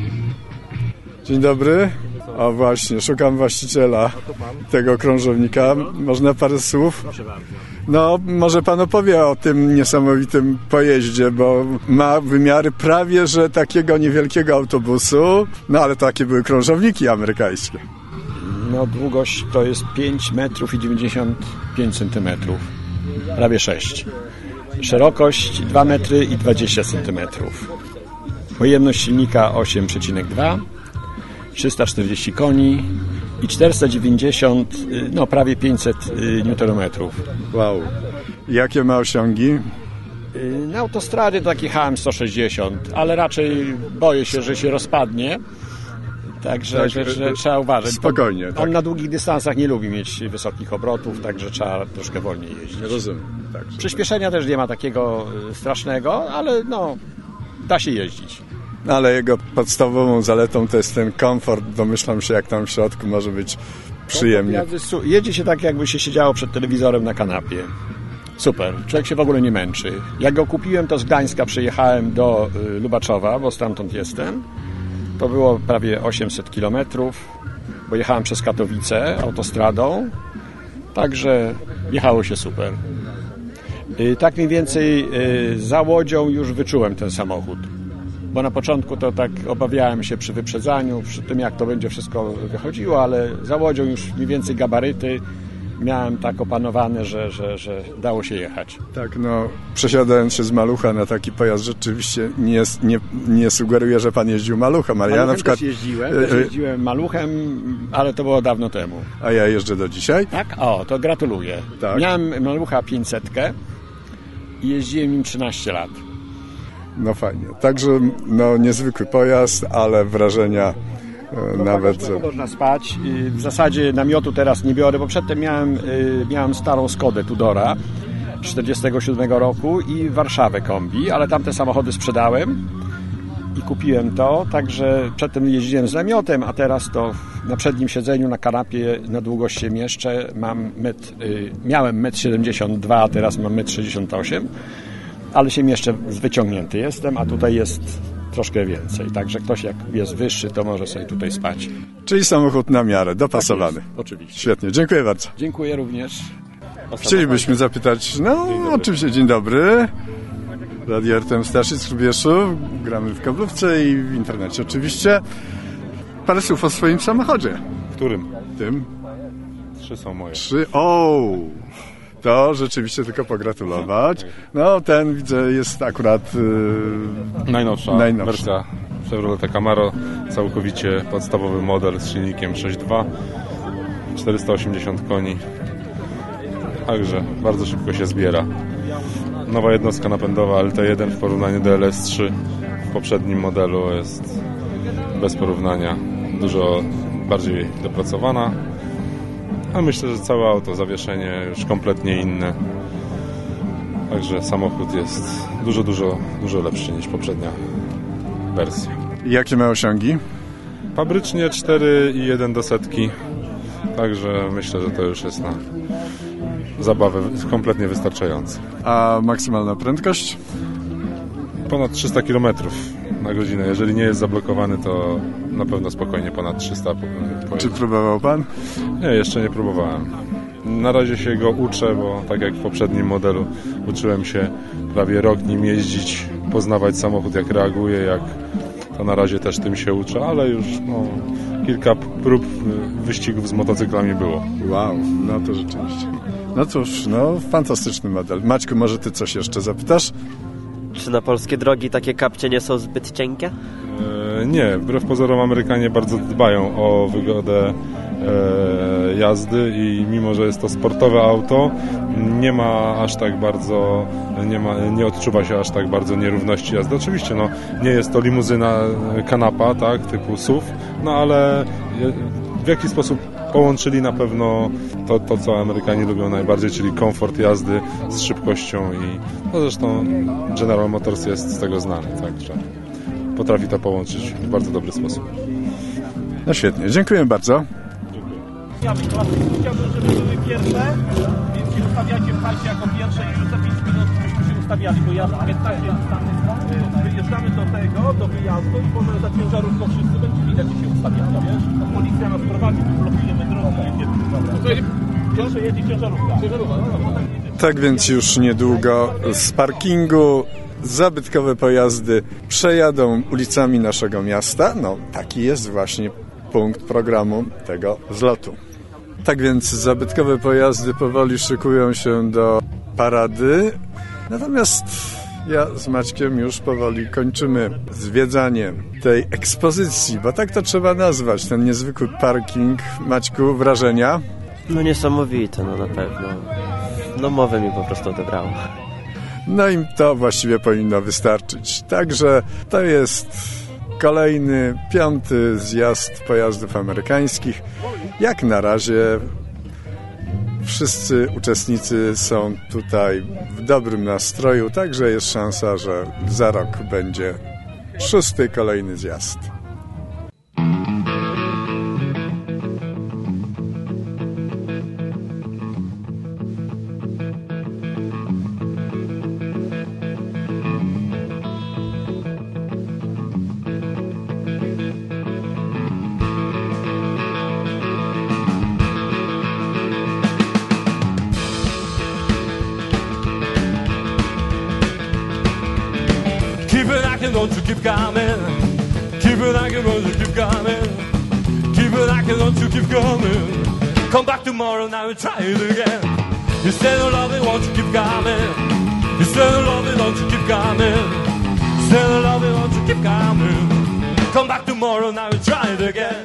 Dzień dobry. O właśnie, szukam właściciela tego krążownika. Można parę słów? Proszę bardzo. No, może pan opowie o tym niesamowitym pojeździe, bo ma wymiary prawie, że takiego niewielkiego autobusu, no ale takie były krążowniki amerykańskie. No, długość to jest 5 metrów i 95 centymetrów, prawie 6. Szerokość 2 metry i 20 centymetrów. Pojemność silnika 8,2, 340 koni i 490, no prawie 500 Nm. Wow. Jakie ma osiągi? Na autostradzie taki jechałem 160, ale raczej boję się, że się rozpadnie. Także tak, że trzeba uważać. Spokojnie. On tak. na długich dystansach nie lubi mieć wysokich obrotów, także trzeba troszkę wolniej jeździć. Rozumiem. Tak. Przyspieszenia też nie ma takiego strasznego, ale no, da się jeździć. Ale jego podstawową zaletą to jest ten komfort. Domyślam się, jak tam w środku może być przyjemnie. Jedzie się tak, jakby się siedziało przed telewizorem na kanapie. Super, człowiek się w ogóle nie męczy. Jak go kupiłem, to z Gdańska przyjechałem do Lubaczowa, bo stamtąd jestem. To było prawie 800 kilometrów, bo jechałem przez Katowice autostradą, także jechało się super. Tak mniej więcej za Łodzią już wyczułem ten samochód, bo na początku to tak obawiałem się przy wyprzedzaniu, przy tym jak to będzie wszystko wychodziło, ale za Łodzią już mniej więcej gabaryty miałem tak opanowane, że dało się jechać. Tak, no przesiadając się z malucha na taki pojazd rzeczywiście nie sugeruję, że pan jeździł maluchem, ale ja na przykład... Też jeździłem maluchem, ale to było dawno temu. A ja jeżdżę do dzisiaj? Tak? O, to gratuluję. Tak. Miałem malucha 500 i jeździłem nim 13 lat. No fajnie. Także no niezwykły pojazd, ale wrażenia nawet... Można spać. W zasadzie namiotu teraz nie biorę, bo przedtem miałem starą Skodę Tudora 47 roku i Warszawę kombi, ale tamte samochody sprzedałem i kupiłem to, także przedtem jeździłem z namiotem, a teraz to na przednim siedzeniu na kanapie na długość się mieszczę. Miałem 1,72 m, a teraz mam 1,68 m, ale się mieszczę, wyciągnięty jestem, a tutaj jest troszkę więcej. Także ktoś jak jest wyższy, to może sobie tutaj spać. Czyli samochód na miarę, dopasowany. Tak jest, oczywiście. Świetnie, dziękuję bardzo. Dziękuję również. Chcielibyśmy zapytać, no oczywiście dzień dobry. Radio RTM Staszic w Hrubieszu. Gramy w kablówce i w internecie oczywiście. Parę słów o swoim samochodzie. Którym? Tym. 3 są moje. 3? O! To rzeczywiście tylko pogratulować. No ten widzę jest akurat Najnowsza wersja Chevrolet Camaro, całkowicie podstawowy model z silnikiem 6.2, 480 koni. Także bardzo szybko się zbiera. Nowa jednostka napędowa LT1 w porównaniu do LS3 w poprzednim modelu jest bez porównania dużo bardziej dopracowana. A myślę, że całe auto, zawieszenie już kompletnie inne. Także samochód jest dużo lepszy niż poprzednia wersja. Jakie ma osiągi? Fabrycznie 4,1 do setki. Także myślę, że to już jest na zabawę kompletnie wystarczające. A maksymalna prędkość? Ponad 300 km na godzinę. Jeżeli nie jest zablokowany, to na pewno spokojnie ponad 300. Czy próbował pan? Nie, jeszcze nie próbowałem. Na razie się go uczę, bo tak jak w poprzednim modelu uczyłem się prawie rok nim jeździć, poznawać samochód, jak reaguje, to na razie też tym się uczę, ale już kilka prób wyścigów z motocyklami było. Wow, no to rzeczywiście. No cóż, fantastyczny model. Maćku, może ty coś jeszcze zapytasz? Czy na polskie drogi takie kapcie nie są zbyt cienkie? Nie, wbrew pozorom Amerykanie bardzo dbają o wygodę jazdy i mimo, że jest to sportowe auto, nie ma aż tak bardzo, nie odczuwa się aż tak bardzo nierówności jazdy. Oczywiście, no, nie jest to limuzyna kanapa, tak, typu SUV, no ale w jaki sposób połączyli na pewno to, co Amerykanie lubią najbardziej, czyli komfort jazdy z szybkością i no zresztą General Motors jest z tego znany, tak, że potrafi to połączyć w bardzo dobry sposób. No świetnie, dziękuję bardzo. Chciałbym, żeby były pierwsze, więc się ustawiacie w halcie jako pierwsze i już za 5 minut byśmy się ustawiali, bo ja w 15 wyjeżdżamy do tego, do wyjazdu i potem za ciężarówką wszyscy będzie widać, że się ustawiamy, wiesz? Policja nas prowadzi, blokujemy drogę. Pierwsze jedzie ciężarówka. Tak więc już niedługo z parkingu zabytkowe pojazdy przejadą ulicami naszego miasta. No, taki jest właśnie punkt programu tego zlotu. Tak więc zabytkowe pojazdy powoli szykują się do parady. Natomiast ja z Maćkiem już powoli kończymy zwiedzanie tej ekspozycji, bo tak to trzeba nazwać, ten niezwykły parking. Maćku, wrażenia? No niesamowite, no na pewno. No mowę mi po prostu odebrało. No i to właściwie powinno wystarczyć. Także to jest kolejny, 5. zjazd pojazdów amerykańskich. Jak na razie wszyscy uczestnicy są tutaj w dobrym nastroju, także jest szansa, że za rok będzie 6. kolejny zjazd. Don't you keep coming? Keep it knocking, don't you keep coming? Keep it knocking, don't you keep coming? Come back tomorrow, now and try it again. You said you love it, won't you keep coming? You said you love it, don't you keep coming? You said you love it, won't you keep coming? Come back tomorrow, now and try it again.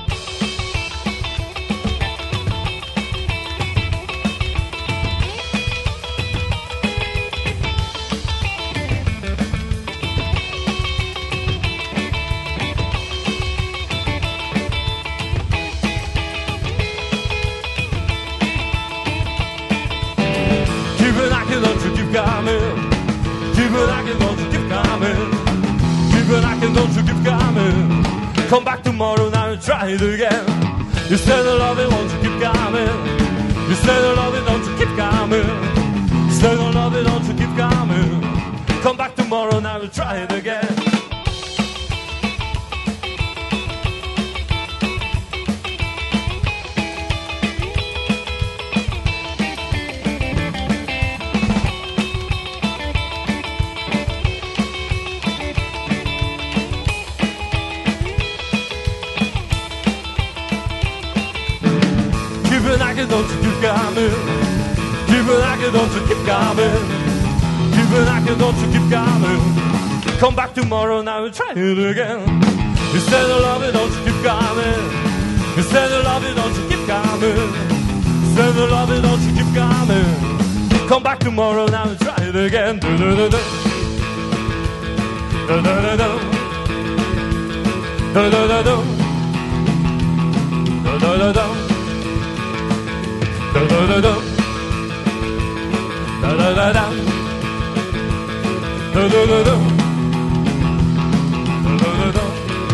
Keep it knocking, don't you keep coming? Keep it knocking, don't you keep coming? Come back tomorrow now and try it again. You said you love it, won't you keep coming? You said you love it, don't you keep coming? You said you love it, don't you keep coming? Come back tomorrow now and try it again. Don't you keep coming? Keep it knocking, don't you keep coming? Keep it knocking, don't you keep coming? Come back tomorrow now and try it again. You said you love it, don't you keep coming? You said you love it, don't you keep coming? You said you love it, don't you keep coming? Come back tomorrow now and try it again. Do do do do. Do do do do. Do do do do. Do do do do. Da da da da da da da da da da da da da da.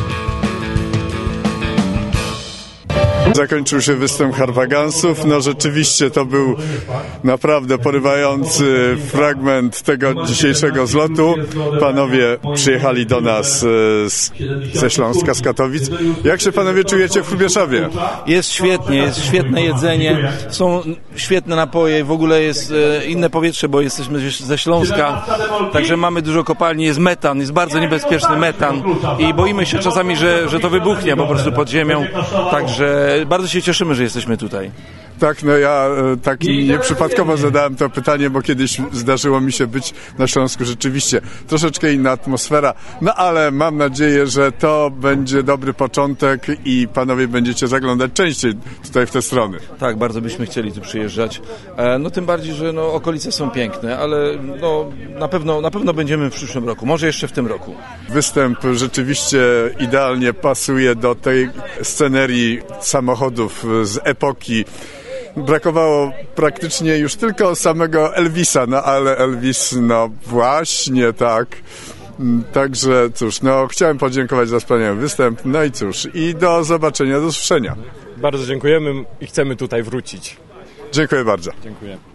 Zakończył się występ Harpagansów. No rzeczywiście to był naprawdę porywający fragment tego dzisiejszego zlotu. Panowie przyjechali do nas ze Śląska, z Katowic. Jak się panowie czujecie w Hrubieszowie? Jest świetnie, jest świetne jedzenie, są świetne napoje, w ogóle jest inne powietrze, bo jesteśmy ze Śląska, także mamy dużo kopalni, jest metan, jest bardzo niebezpieczny metan i boimy się czasami, że to wybuchnie po prostu pod ziemią, także bardzo się cieszymy, że jesteśmy tutaj. Tak, no ja tak nieprzypadkowo zadałem to pytanie, bo kiedyś zdarzyło mi się być na Śląsku, rzeczywiście troszeczkę inna atmosfera, no ale mam nadzieję, że to będzie dobry początek i panowie będziecie zaglądać częściej tutaj w te strony. Tak, bardzo byśmy chcieli tu przyjeżdżać, no tym bardziej, że no, okolice są piękne, ale no, na pewno będziemy w przyszłym roku, może jeszcze w tym roku. Występ rzeczywiście idealnie pasuje do tej scenerii samochodów z epoki. Brakowało praktycznie już tylko samego Elvisa, no ale Elvis, no właśnie tak. Także cóż, no chciałem podziękować za wspaniały występ, no i cóż, i do zobaczenia, do usłyszenia. Bardzo dziękujemy i chcemy tutaj wrócić. Dziękuję bardzo. Dziękuję.